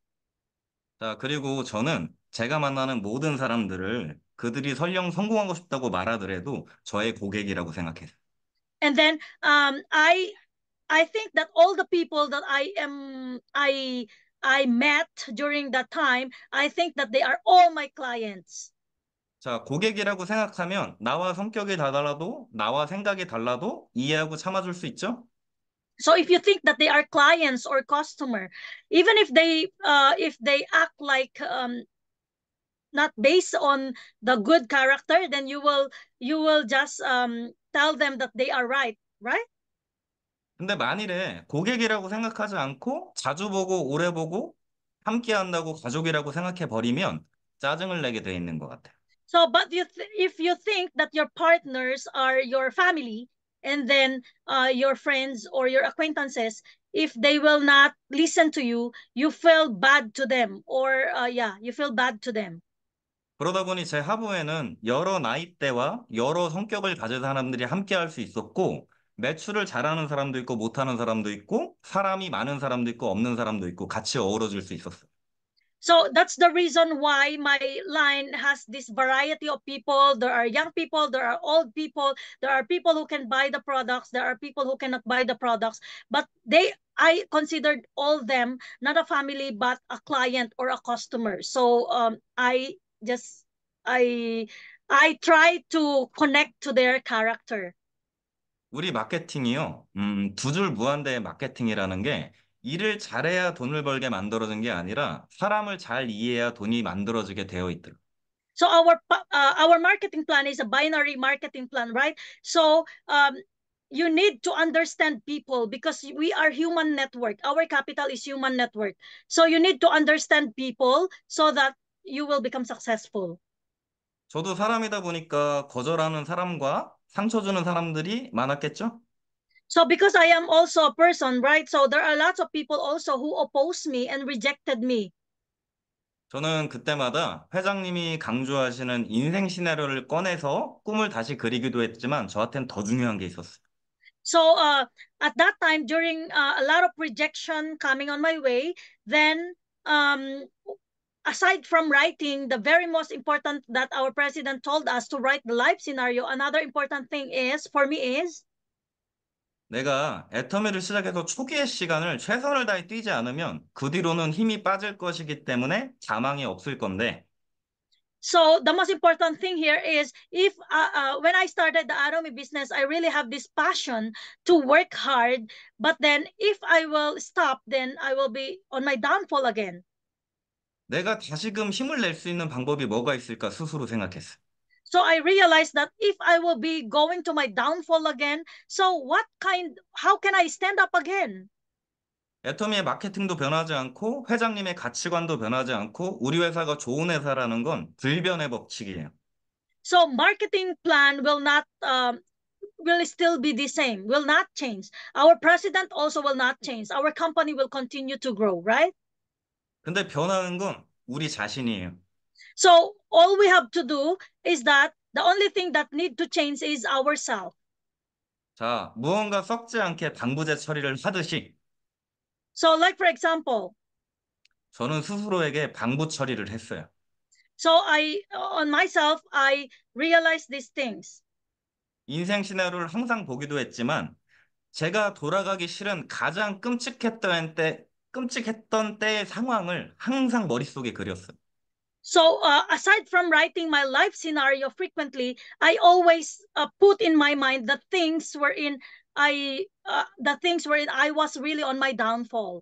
B: 자, 그리고 저는 제가 만나는 모든 사람들을 그들이 설령 성공하고 싶다고 말하더라도 저의 고객이라고 생각해요.
C: And then um, I I think that all the people that I am I I met during that time, I think that they are all my clients.
B: 자, 고객이라고 생각하면 나와 성격이 다르도 나와 생각이 달라도 이해하고 참아줄 수 있죠?
C: So if you think that they are clients or customer, even if they uh, if they act like um, not based on the good character, then you will you will just um, tell them that they are right, right?
B: 근데 만일에 고객이라고 생각하지 않고 자주 보고 오래 보고 함께 한다고 가족이라고 생각해 버리면 짜증을 내게 돼 있는 것 같아요.
C: So, but you th if you think that your partners are your family, and then uh, your friends or your acquaintances, if they will not listen to you, you feel bad to them, or uh, yeah, you feel bad to them.
B: 그러다 보니 제 하부에는 여러 나이대와 여러 성격을 가진 사람들이 함께 할 수 있었고 매출을 잘하는 사람도 있고 못하는 사람도 있고 사람이 많은 사람도 있고 없는 사람도 있고 같이 어우러질 수 있었어요.
C: So that's the reason why my line has this variety of people. There are young people, there are old people, there are people who can buy the products, there are people who cannot buy the products. But they, I considered all them not a family, but a client or a customer. So um, I just, I, I try to connect to their character.
B: 우리 마케팅이요, 음, 두 줄 무한대의 마케팅이라는 게 일을 잘해야 돈을 벌게 만들어진 게 아니라 사람을 잘 이해해야 돈이 만들어지게 되어 있더라고요.
C: So our uh, our marketing plan is a binary marketing plan, right? So um, you need to understand people because we are human network. Our capital is human network. So you need to understand people so that you will become successful.
B: 저도 사람이다 보니까 거절하는 사람과 상처 주는 사람들이 많았겠죠?
C: So because I am also a person, right? So there are lots of people also who oppose me and rejected me.
B: 저는 그때마다 회장님이 강조하시는 인생 시나리오를 꺼내서 꿈을 다시 그리기도 했지만 저한테는 더 중요한 게 있었어요.
C: So uh, at that time, during uh, a lot of rejection coming on my way, then um, aside from writing, the very most important that our president told us to write the life scenario, another important thing is, for me is,
B: 내가 애터미를 시작해서 초기의 시간을 최선을 다해 뛰지 않으면 그 뒤로는 힘이 빠질 것이기 때문에 자망이 없을 건데
C: so the most important thing here is if uh, uh, when I started the Atomy business, I really have this passion to work hard. But then if I will stop, then I will be on my downfall again.
B: 내가 다시금 힘을 낼 수 있는 방법이 뭐가 있을까 스스로 생각했어.
C: So I realized that if I will be going to my downfall again, so what kind, how can I stand up again?
B: 애터미의 마케팅도 변하지 않고 회장님의 가치관도 변하지 않고 우리 회사가 좋은 회사라는 건 불변의 법칙이에요.
C: So marketing plan will not um, will still be the same, will not change. Our president also will not change. Our company will continue to grow, right?
B: 근데 변하는 건 우리 자신이에요.
C: So all we have to do is that the only thing that need to change is ourselves.
B: 자, 무언가 썩지 않게 방부제 처리를 하듯이
C: So like for example,
B: 저는 스스로에게 방부 처리를 했어요.
C: so I on myself I realized these things.
B: 인생 시나리오를 항상 보기도 했지만 제가 돌아가기 싫은 가장 끔찍했던 때, 끔찍했던 때의 상황을 항상 머릿속에 그렸어요.
C: So uh, aside from writing my life scenario frequently, I always uh, put in my mind the things wherein I uh, the things wherein I was really on my downfall.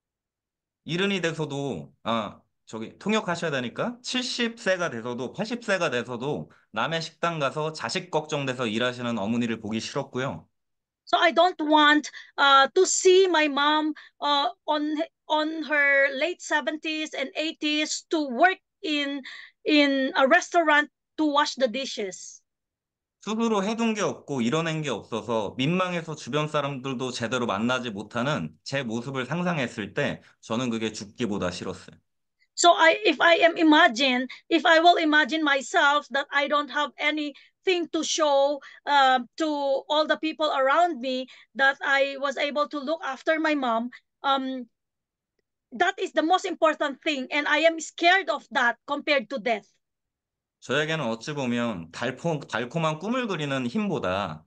B: 이른이 돼서도 아 저기 통역하셔야 되니까 칠십 세가 돼서도 팔십 세가 돼서도 남의 식당 가서 자식 걱정돼서 일하시는 어머니를 보기 싫었고요.
C: So I don't want uh, to see my mom uh, on on her late seventies and eighties to work in in a restaurant to wash the dishes.
B: 스스로 해둔 게 없고 이뤄낸 게 없어서 민망해서 주변 사람들도 제대로 만나지 못하는 제 모습을 상상했을 때 저는 그게 죽기보다 싫었어요.
C: So I, if I am imagine, if I will imagine myself that I don't have anything to show uh, to all the people around me, that I was able to look after my mom, um, that is the most important thing, and I am scared of that compared to death.
B: 저에게는 어찌 보면 달콤, 달콤한 꿈을 그리는 힘보다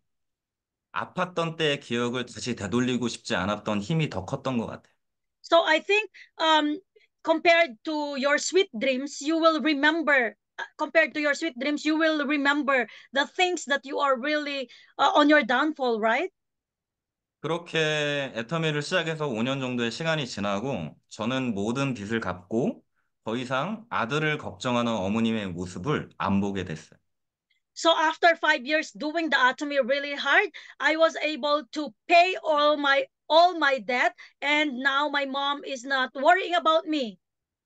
B: 아팠던 때의 기억을 다시 되돌리고 싶지 않았던 힘이 더 컸던 것 같아요.
C: So I think um, compared to your sweet dreams, you will remember. uh, Compared to your sweet dreams, you will remember the things that you are really uh, on your downfall, right?
B: 그렇게 애터미를 시작해서 오 년 정도의 시간이 지나고 저는 모든 빚을 갚고 더 이상 아들을 걱정하는 어머님의 모습을 안 보게 됐어요.
C: So after five years doing the atomy really hard, I was able to pay all my all my debt, and now my mom is not worrying about me.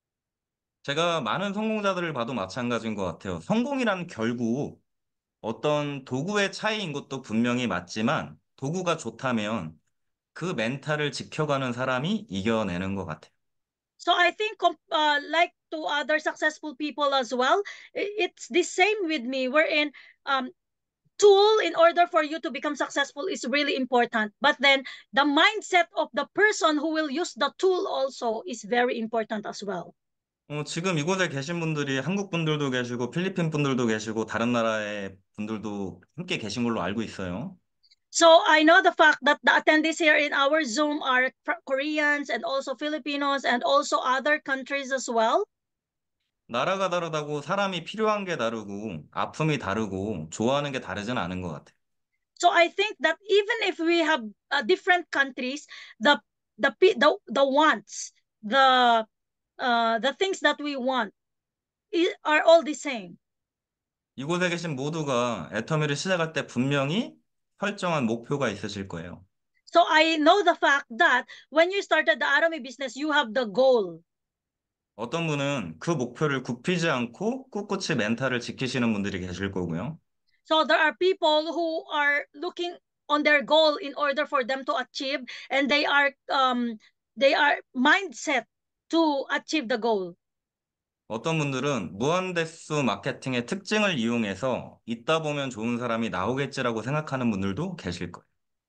B: 제가 많은 성공자들을 봐도 마찬가지인 것 같아요. 성공이란 결국 어떤 도구의 차이인 것도 분명히 맞지만 도구가 좋다면 그 멘탈을 지켜가는 사람이 이겨내는 것 같아요.
C: So I think uh, like to other successful people as well, it's the same with me. Wherein um, tool in order for you to become successful is really important. But then the mindset of the person who will use the tool also is very important as well.
B: 어, 지금 이곳에 계신 분들이 한국 분들도 계시고 필리핀 분들도 계시고 다른 나라의 분들도 함께 계신 걸로 알고 있어요.
C: So I know the fact that the attendees here in our Zoom are Koreans and also Filipinos and also other countries as well.
B: 나라가 다르다고 사람이 필요한 게 다르고 아픔이 다르고 좋아하는 게 다르진 않은 것 같아요.
C: So I think that even if we have uh, different countries, the the the the wants, the uh, the things that we want are all the same.
B: 이곳에 계신 모두가 애터미를 시작할 때 분명히 설정한 목표가 있으실 거예요.
C: So I know the fact that when you started the Atomy business, you have the goal.
B: 어떤 분은 그 목표를 굽히지 않고 꿋꿋이 멘탈을 지키시는 분들이 계실 거고요.
C: So there are people who are looking on their goal in order for them to achieve, and they are um they are mindset to achieve the goal.
B: 어떤 분들은 무한대수 마케팅의 특징을 이용해서 있다 보면 좋은 사람이 나오겠지라고 생각하는 분들도 계실 거예요.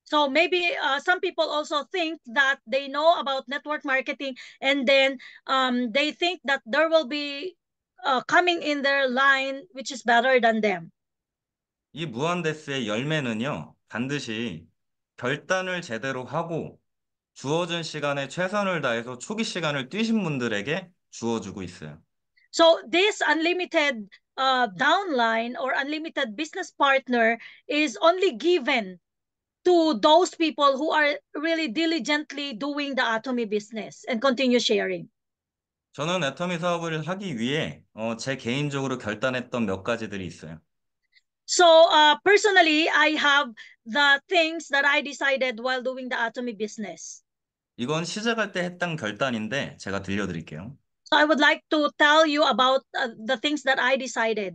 C: So maybe uh, some people also think that they know about network marketing, and then um, they think that there will be uh, coming in their line which is better than them.
B: 이 무한대스의 열매는요, 반드시 결단을 제대로 하고 주어진 시간에 최선을 다해서 초기 시간을 뛰신 분들에게 주어주고 있어요.
C: So this unlimited uh, downline or unlimited business partner is only given to those people who are really diligently doing the Atomy business and continue sharing.
B: 저는 애터미 사업을 하기 위해 어, 제 개인적으로 결단했던 몇 가지들이 있어요.
C: So uh, personally, I have the things that I decided while doing the Atomy business.
B: 이건 시작할 때 했던 결단인데 제가 들려드릴게요.
C: So I would like to tell you about uh, the things that I decided.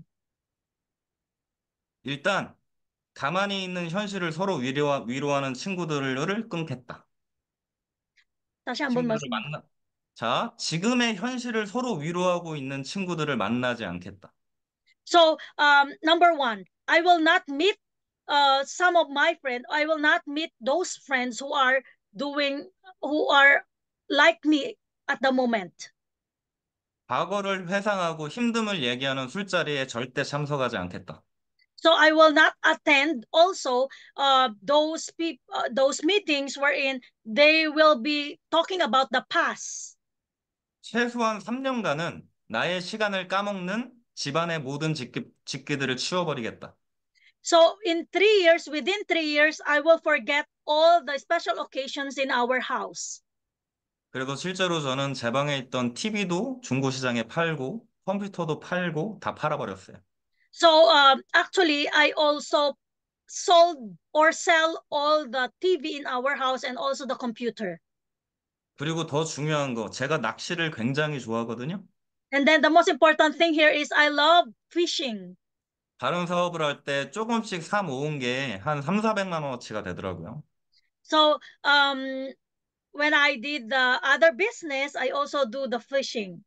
B: 일단 가만히 있는 현실을 서로 위로하, 위로하는 친구들을 끊겠다.
C: 다시 한번
B: 친구들을
C: 말씀.
B: 만나. 자, 지금의 현실을 서로 위로하고 있는 친구들을 만나지 않겠다.
C: So um, number one, I will not meet uh, some of my friends. I will not meet those friends who are doing, who are like me at the moment.
B: 과거를 회상하고 힘듦을 얘기하는 술자리에 절대 참석하지 않겠다.
C: So I will not attend also uh, those peop- uh, those meetings wherein they will be talking about the past.
B: 최소한 삼 년간은 나의 시간을 까먹는 집안의 모든 직기, 직기들을 치워버리겠다.
C: So in three years, within three years, I will forget all the special occasions in our house.
B: 그래도 실제로 저는 제 방에 있던 티비도 중고시장에 팔고 컴퓨터도 팔고 다 팔아버렸어요.
C: So um, actually, I also sold or sell all the T V in our house and also the computer.
B: 그리고 더 중요한 거, 제가 낚시를 굉장히 좋아하거든요.
C: And then the most important thing here is I love fishing.
B: 다른 사업을 할 때 조금씩 사 모은 게 한 삼, 사백만 원어치가 되더라고요.
C: So um, when I did the other business, I also do the fishing.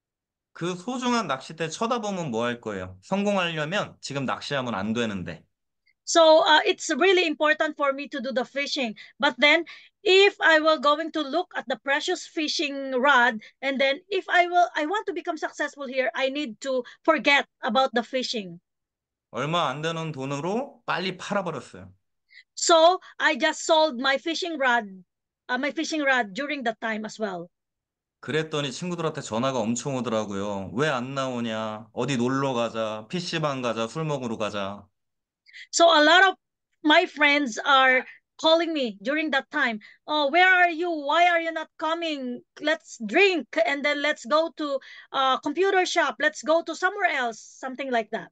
B: 그 소중한 낚싯대 쳐다보면 뭐 할 거예요? 성공하려면 지금 낚시하면 안 되는데.
C: So uh, it's really important for me to do the fishing. But then if I will going to look at the precious fishing rod, and then if I will, I want to become successful here, I need to forget about the fishing.
B: 얼마 안 되는 돈으로 빨리 팔아버렸어요.
C: So I just sold my fishing rod, uh, my fishing rod during that time as well.
B: 그랬더니 친구들한테 전화가 엄청 오더라고요. 왜 안 나오냐? 어디 놀러 가자. 피시방 가자. 술 먹으러 가자.
C: So a lot of my friends are calling me during that time. Oh, where are you? Why are you not coming? Let's drink and then let's go to a computer shop. Let's go to somewhere else. Something like that.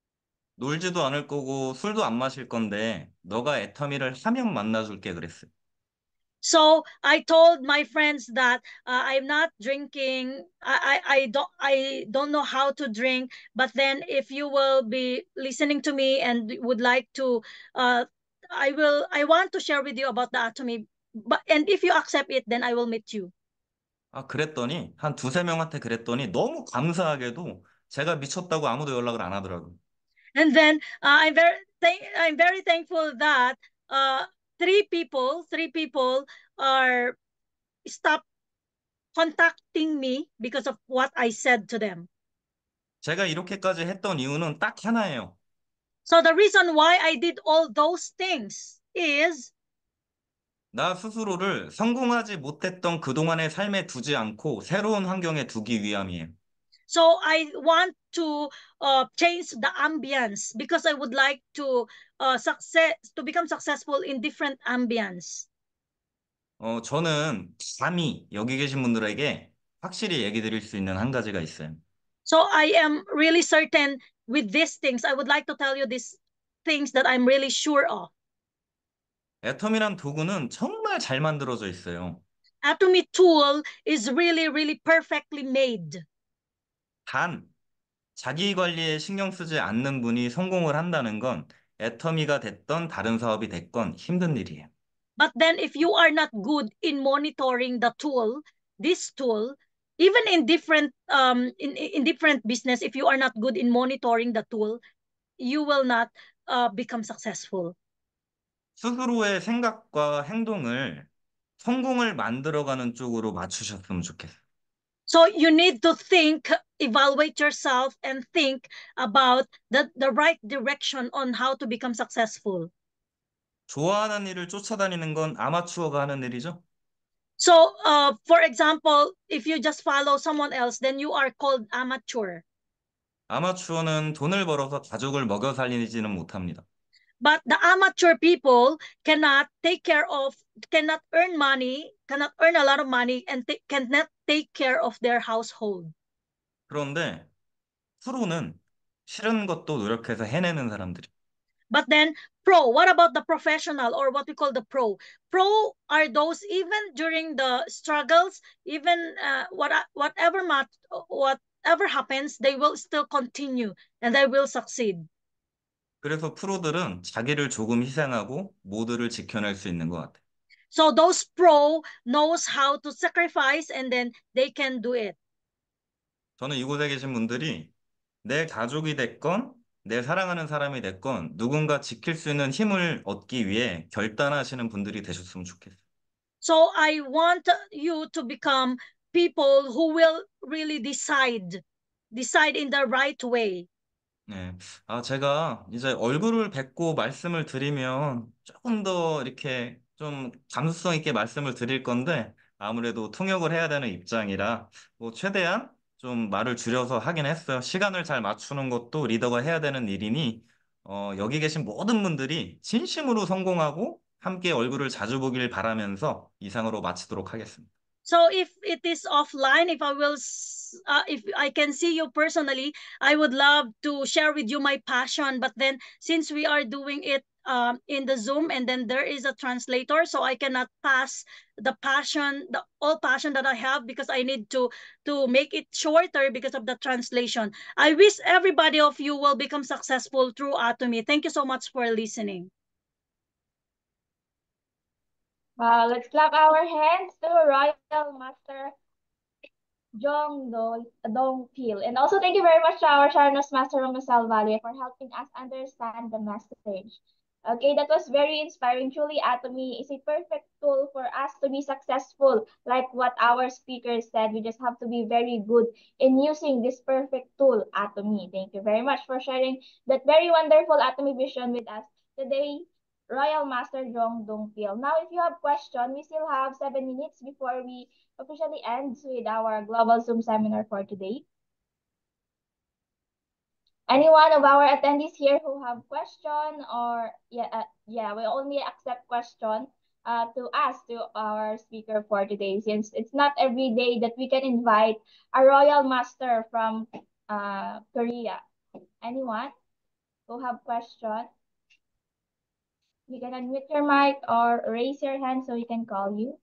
B: 놀지도 않을 거고 술도 안 마실 건데 너가 애터미를 하면 만나줄게 그랬어요.
C: So I told my friends that uh, I'm not drinking. I, I, I don't I don't know how to drink. But then if you will be listening to me and would like to, uh, I will. I want to share with you about the Atomy. But and if you accept it, then I will meet you.
B: 아, 그랬더니 한 두세 명한테 그랬더니 너무 감사하게도 제가 미쳤다고 아무도 연락을 안 하더라고요.
C: And then uh, I'm very thank I'm very thankful that uh, three people three people are stop contacting me because of what I said to them.
B: 제가 이렇게까지 했던 이유는 딱 하나예요.
C: So the reason why I did all those things is
B: 나 스스로를 성공하지 못했던 그동안의 삶에 두지 않고 새로운 환경에 두기 위함이에요.
C: so I want to uh, change the ambience because I would like to uh, success to become successful in different ambience.
B: 어, 저는 감히 여기 계신 분들에게 확실히 얘기 드릴 수 있는 한 가지가 있어요.
C: So I am really certain with these things. I would like to tell you these things that I'm really sure of.
B: 애텀이란 도구는 정말 잘 만들어져 있어요.
C: Atomy tool is really, really perfectly made.
B: 단, 자기 관리에 신경 쓰지 않는 분이 성공을 한다는 건 애터미가 됐던 다른 사업이 됐건 힘든 일이에요.
C: But then if you are not good in monitoring the tool, this tool, even in different um in, in different business, if you are not good in monitoring the tool, you will not uh, become successful.
B: 스스로의 생각과 행동을 성공을 만들어가는 쪽으로 맞추셨으면 좋겠어요.
C: So you need to think, evaluate yourself, and think about the, the right direction on how to become successful.
B: 좋아하는 일을 쫓아다니는 건 아마추어가 하는 일이죠.
C: So, uh, for example, if you just follow someone else, then you are called amateur.
B: 아마추어는 돈을 벌어서 가족을 먹여 살리지는 못합니다.
C: But the amateur people cannot take care of, cannot earn money, cannot earn a lot of money, and ta- cannot take care of their household.
B: 그런데 프로는 싫은 것도 노력해서 해내는 사람들이.
C: But then, pro, what about the professional or what we call the pro? Pro are those even during the struggles, even uh, what whatever mat, whatever happens, they will still continue and they will succeed.
B: 그래서 프로들은 자기를 조금 희생하고 모두를 지켜낼 수 있는 것 같아요.
C: So those pro knows how to sacrifice and then they can do it.
B: 저는 이곳에 계신 분들이 내 가족이 됐건 내 사랑하는 사람이 됐건 누군가 지킬 수 있는 힘을 얻기 위해 결단하시는 분들이 되셨으면 좋겠어요.
C: So I want you to become people who will really decide, decide in the right way.
B: 네. 아, 제가 이제 얼굴을 뵙고 말씀을 드리면 조금 더 이렇게 좀 감수성 있게 말씀을 드릴 건데 아무래도 통역을 해야 되는 입장이라 뭐 최대한 좀 말을 줄여서 하긴 했어요. 시간을 잘 맞추는 것도 리더가 해야 되는 일이니 어, 여기 계신 모든 분들이 진심으로 성공하고 함께 얼굴을 자주 보길 바라면서 이상으로 마치도록 하겠습니다.
C: So if it is offline, if I will, uh, if I can see you personally, I would love to share with you my passion. But then since we are doing it um, in the Zoom and then there is a translator, so I cannot pass the passion, the all passion that I have because I need to to make it shorter because of the translation. I wish everybody of you will become successful through Atomy. Thank you so much for listening.
A: Wow, let's clap our hands to Royal Master Jong Do- Dong Pil. And also thank you very much to our Sharnos Master Romusal Valle for helping us understand the message. Okay, that was very inspiring. Truly, Atomy is a perfect tool for us to be successful. Like what our speaker said, we just have to be very good in using this perfect tool, Atomy. Thank you very much for sharing that very wonderful Atomy vision with us today, Royal Master Jong Dong Pil. Now, if you have question, we still have seven minutes before we officially ends with our global Zoom seminar for today. Any one of our attendees here who have question or yeah uh, yeah we only accept question uh, to ask to our speaker for today, since it's not every day that we can invite a royal master from uh, Korea. Anyone who have question, you can unmute your mic or raise your hand so we can call you.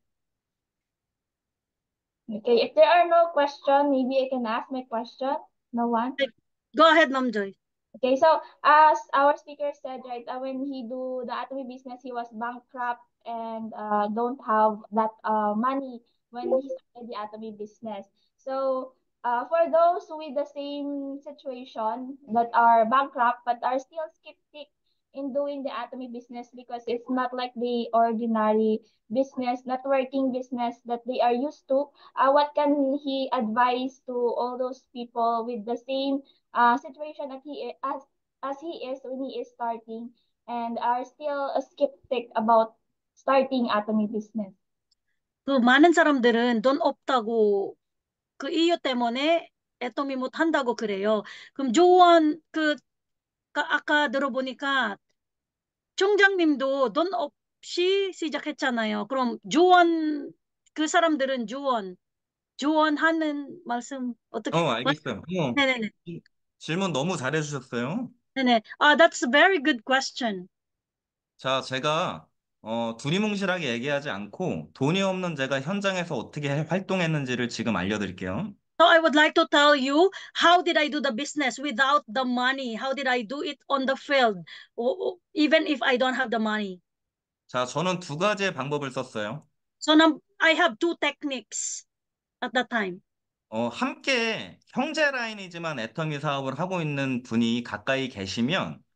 A: Okay, if there are no question, maybe I can ask my question. No one?
C: Go ahead, Ma'am Joy.
A: Okay, so as our speaker said, right, uh, when he do the Atomy business, he was bankrupt and uh, don't have that uh, money when he started the Atomy business. So uh, for those with the same situation that are bankrupt but are still skeptic in doing the Atomy business because it's not like the ordinary business, networking business that they are used to, uh, what can he advise to all those people with the same uh, situation that he as as he is when he is starting and are still a skeptic about starting Atomy business?
C: 그 많은 사람들은 돈 없다고 그 이유 때문에 애터미 못 한다고 그래요. 그럼 조원 그 아까 들어보니까 총장님도 돈 없이 시작했잖아요. 그럼 조원 그 사람들은 조원 조언하는 말씀 어떻게?
B: 어, 알겠어요. 어,
C: 네네네.
B: 질문 너무 잘해주셨어요.
C: 네네. 아, that's a very good question.
B: 자, 제가 어, 두리뭉실하게 얘기하지 않고 돈이 없는 제가 현장에서 어떻게 활동했는지를 지금 알려드릴게요.
C: So I would like to tell you how did I do the business without the money? How did I do it on the field, o- o- even if I don't have the money?
B: 자, 저는 두 가지의 방법을 썼어요.
C: So now I have two techniques at that time.
B: 어, 함께 형제 라인이지만 애터미 사업을 하고 있는 분이 가까이 계시면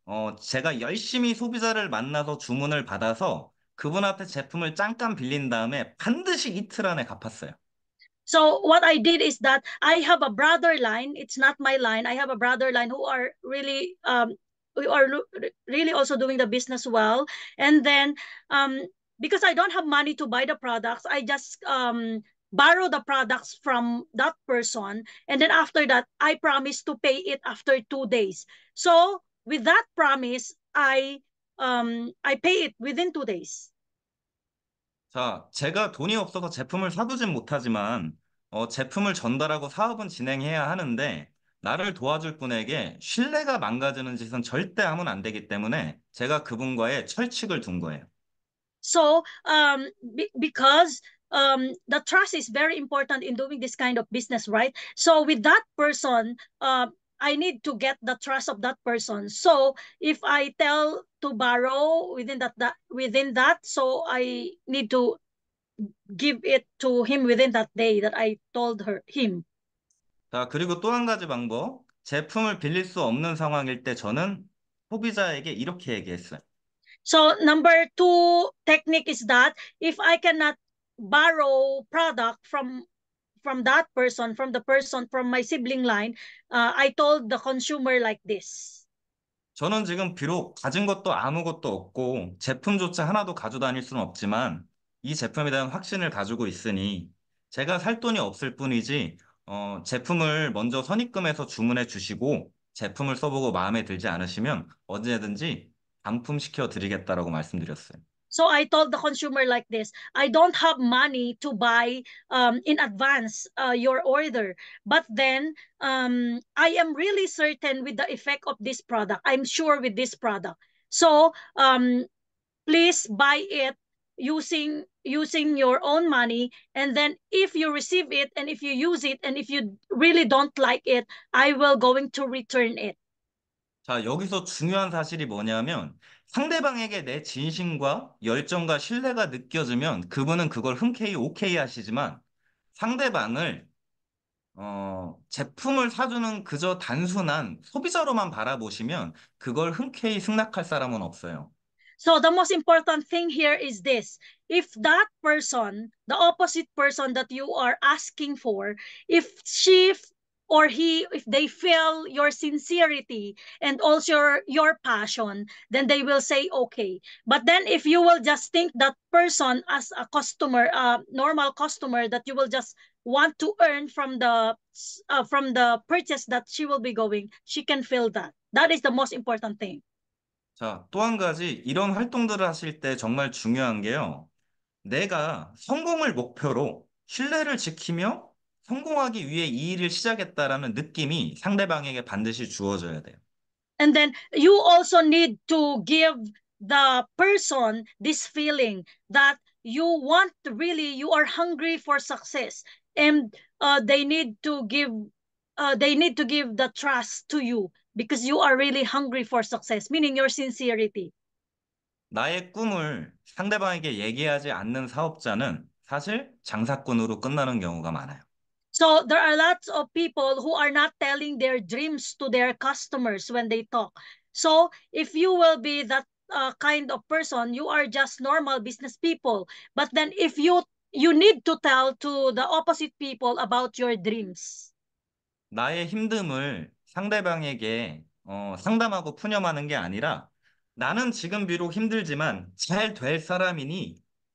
B: 어, 제가 열심히 소비자를 만나서 주문을 받아서 그분한테 제품을 잠깐 빌린 다음에 반드시 이틀 안에 갚았어요.
C: So what I did is that I have a brother line. It's not my line. I have a brother line who are really um who are really also doing the business well. And then um because I don't have money to buy the products, I just um borrow the products from that person. And then after that, I promise to pay it after two days. So with that promise, I um I pay it within two days.
B: 자, 제가 돈이 없어서 제품을 사두진 못하지만, 어, 제품을 전달하고 사업은 진행해야 하는데, 나를 도와줄 분에게 신뢰가 망가지는 짓은 절대 하면 안 되기 때문에 제가 그분과의 철칙을 둔 거예요.
C: So, um, be- because um, the trust is very important in doing this kind of business, right? So, with that person, uh, I need to get the trust of that person. So, if I tell to borrow within that, that within that, so I need to give it to him within that day that I told her him.
B: 자, 그리고 또 한 가지 방법. 제품을 빌릴 수 없는 상황일 때 저는 소비자에게 이렇게 얘기했어요.
C: So number two technique is that if I cannot borrow product from from that person, from the person from my sibling line, uh, I told the consumer like this.
B: 저는 지금 비록 가진 것도 아무것도 없고 제품조차 하나도 가져 다닐 수는 없지만 이 제품에 대한 확신을 가지고 있으니 제가 살 돈이 없을 뿐이지 어, 제품을 먼저 선입금해서 주문해 주시고 제품을 써보고 마음에 들지 않으시면 언제든지 반품시켜 드리겠다라고 말씀드렸어요.
C: So I told the consumer like this: I don't have money to buy um, in advance uh, your order, but then um, I am really certain with the effect of this product. I'm sure with this product. So um, please buy it using using your own money, and then if you receive it and if you use it and if you really don't like it, I will going to return it.
B: 자, 여기서 중요한 사실이 뭐냐면 상대방에게 내 진심과 열정과 신뢰가 느껴지면 그분은 그걸 흔쾌히 오케이 하시지만 상대방을 어, 제품을 사주는 그저 단순한 소비자로만 바라보시면 그걸 흔쾌히 승낙할 사람은 없어요.
C: So the most important thing here is this: if that person, the opposite person that you are asking for, if she or he, if they feel your sincerity and also your, your passion, then they will say okay. But then if you will just think that person as a customer, a normal customer that you will just want to earn from the uh, from the purchase that she will be going, she can feel that. That is the most important thing.
B: 자, 또 한 가지 이런 활동들을 하실 때 정말 중요한 게요. 내가 성공을 목표로 신뢰를 지키며 성공하기 위해 이 일을 시작했다라는 느낌이 상대방에게 반드시 주어져야 돼요.
C: And then you also need to give the person this feeling that you want to really, you are hungry for success, and uh, they need to give uh, they need to give the trust to you because you are really hungry for success, meaning your sincerity.
B: 나의 꿈을 상대방에게 얘기하지 않는 사업자는 사실 장사꾼으로 끝나는 경우가 많아요.
C: So there are lots of people who are not telling their dreams to their customers when they talk. So if you will be that uh, kind of person, you are just normal business people. But then if you you need to tell to the opposite people about your dreams.
B: 나의 힘듦을 상대방에게 어, 상담하고 푸념하는 게 아니라 나는 지금 비록 힘들지만 잘 될 사람이니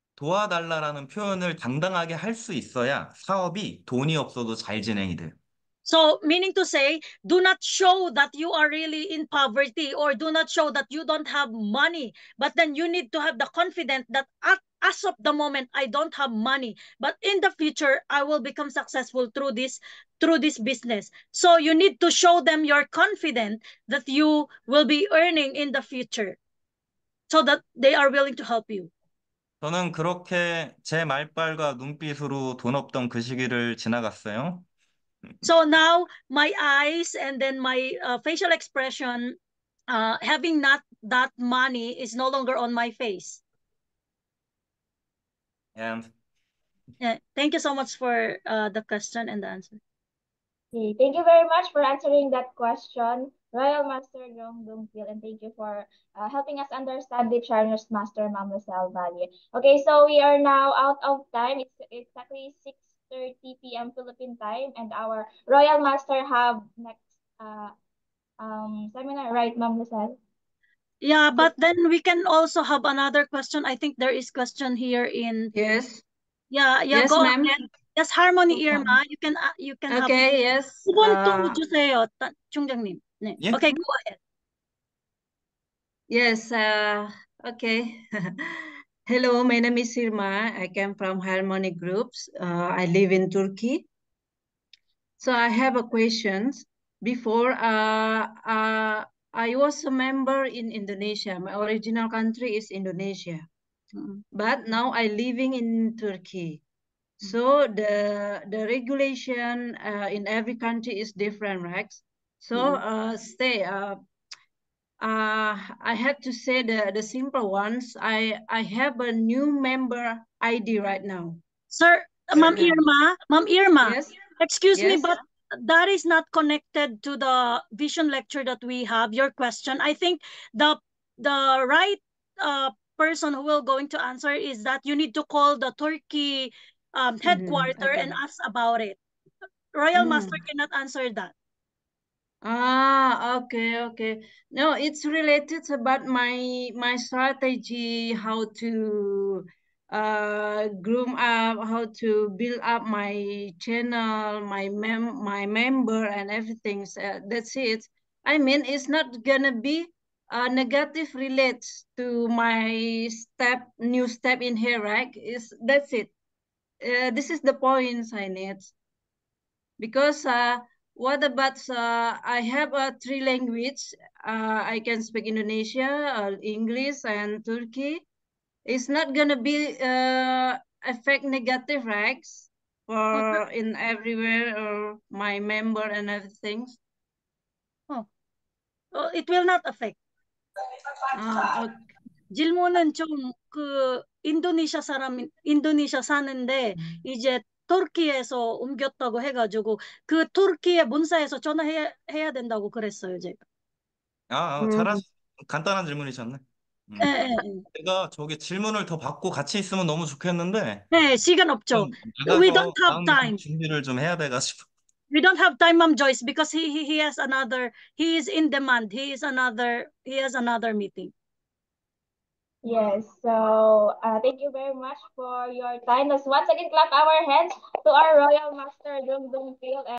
B: 도와달라라는 표현을 당당하게 할 수 있어야 사업이 돈이 없어도 잘 진행이 돼요.
C: So meaning to say, do not show that you are really in poverty or do not show that you don't have money. But then you need to have the confidence that at, as of the moment, I don't have money. But in the future, I will become successful through this through this business. So you need to show them you're confident that you will be earning in the future so that they are willing to help you.
B: 저는 그렇게 제 말발과 눈빛으로 돈 없던 그 시기를 지나갔어요.
C: So now my eyes and then my uh, facial expression, uh, having not that money is no longer on my face.
B: And
C: Yeah, thank you so much for uh, the question and the answer.
A: Okay, thank you very much for answering that question. Royal Master Jong Dong-pil, and thank you for uh, helping us understand the Chinese Master Ma'am Rosel Valle. Okay, so we are now out of time. It's exactly six thirty p m Philippine time, and our Royal Master have next uh, um, seminar, right, Ma'am Rosel?
C: Yeah, but then we can also have another question. I think there is question here in.
D: Yes.
C: Yeah, yeah,
D: Yes,
C: go
D: ma'am.
C: ahead. Yes, Harmony
D: Okay.
C: Irma, you can uh, you can have.
D: Okay, yes.
C: Ubuntu
D: Uh,
C: 주세요, 따- 총장님. 네.
B: Yeah.
C: Okay, go ahead.
D: yes, uh, okay. Hello, my name is Irma. I came from Harmony Groups. Uh, I live in Turkey. So I have a questions. Before, uh, uh, I was a member in Indonesia. My original country is Indonesia.
C: Mm.
D: But now I living in Turkey. So the the regulation uh, in every country is different, right? So uh, stay. Uh, uh, I have to say the the simple ones. I I have a new member I D right now.
C: Sir, uh, Ma'am
D: Right now.
C: Irma, Ma'am Irma,
D: Yes.
C: excuse me,
D: Yes.
C: but that is not connected to the vision lecture that we have. Your question, I think the the right uh, person who will going to answer is that you need to call the Turkey um,
D: Mhm,
C: headquarter
D: okay.
C: and ask about it. Royal
D: Mm.
C: Master cannot answer that.
D: Ah, okay, okay. No, it's related about my my strategy, how to uh groom up, how to build up my channel, my mem my member and everything. So that's it. I mean, it's not gonna be uh negative relates to my step, new step in here, right? Is that's it. Uh, this is the points I need because uh, what about uh, I have a uh, three language. Uh, I can speak Indonesia, uh, English, and Turkey. It's not gonna be uh, affect negative ranks for in everywhere or my member and everything.
C: Oh, oh it will not affect.
D: 아, 어,
C: 질문은 좀 그 인도네시아 사람 인도네시아 사는데 이제 터키에서 옮겼다고 해가지고 그 터키의 본사에서 전화해야 해야 된다고 그랬어요 제가.
B: 아, 아,
D: 음.
B: 잘하시. 간단한 질문이셨네. 음.
C: 예, 예, 예.
B: 제가 저기 질문을 더 받고 같이 있으면 너무 좋겠는데
C: 네, 시간 없죠.
B: 좀
C: We
B: 나가서
C: don't have
B: 다음
C: time.
B: 준비를 좀 해야 돼가지고.
C: We don't have time, Ma'am Joyce, because he, he he has another. He is in demand. He is another. He has another meeting.
A: Yes, so uh, thank you very much for your time. Let's once again clap our hands to our Royal Master Jong Dong-pil.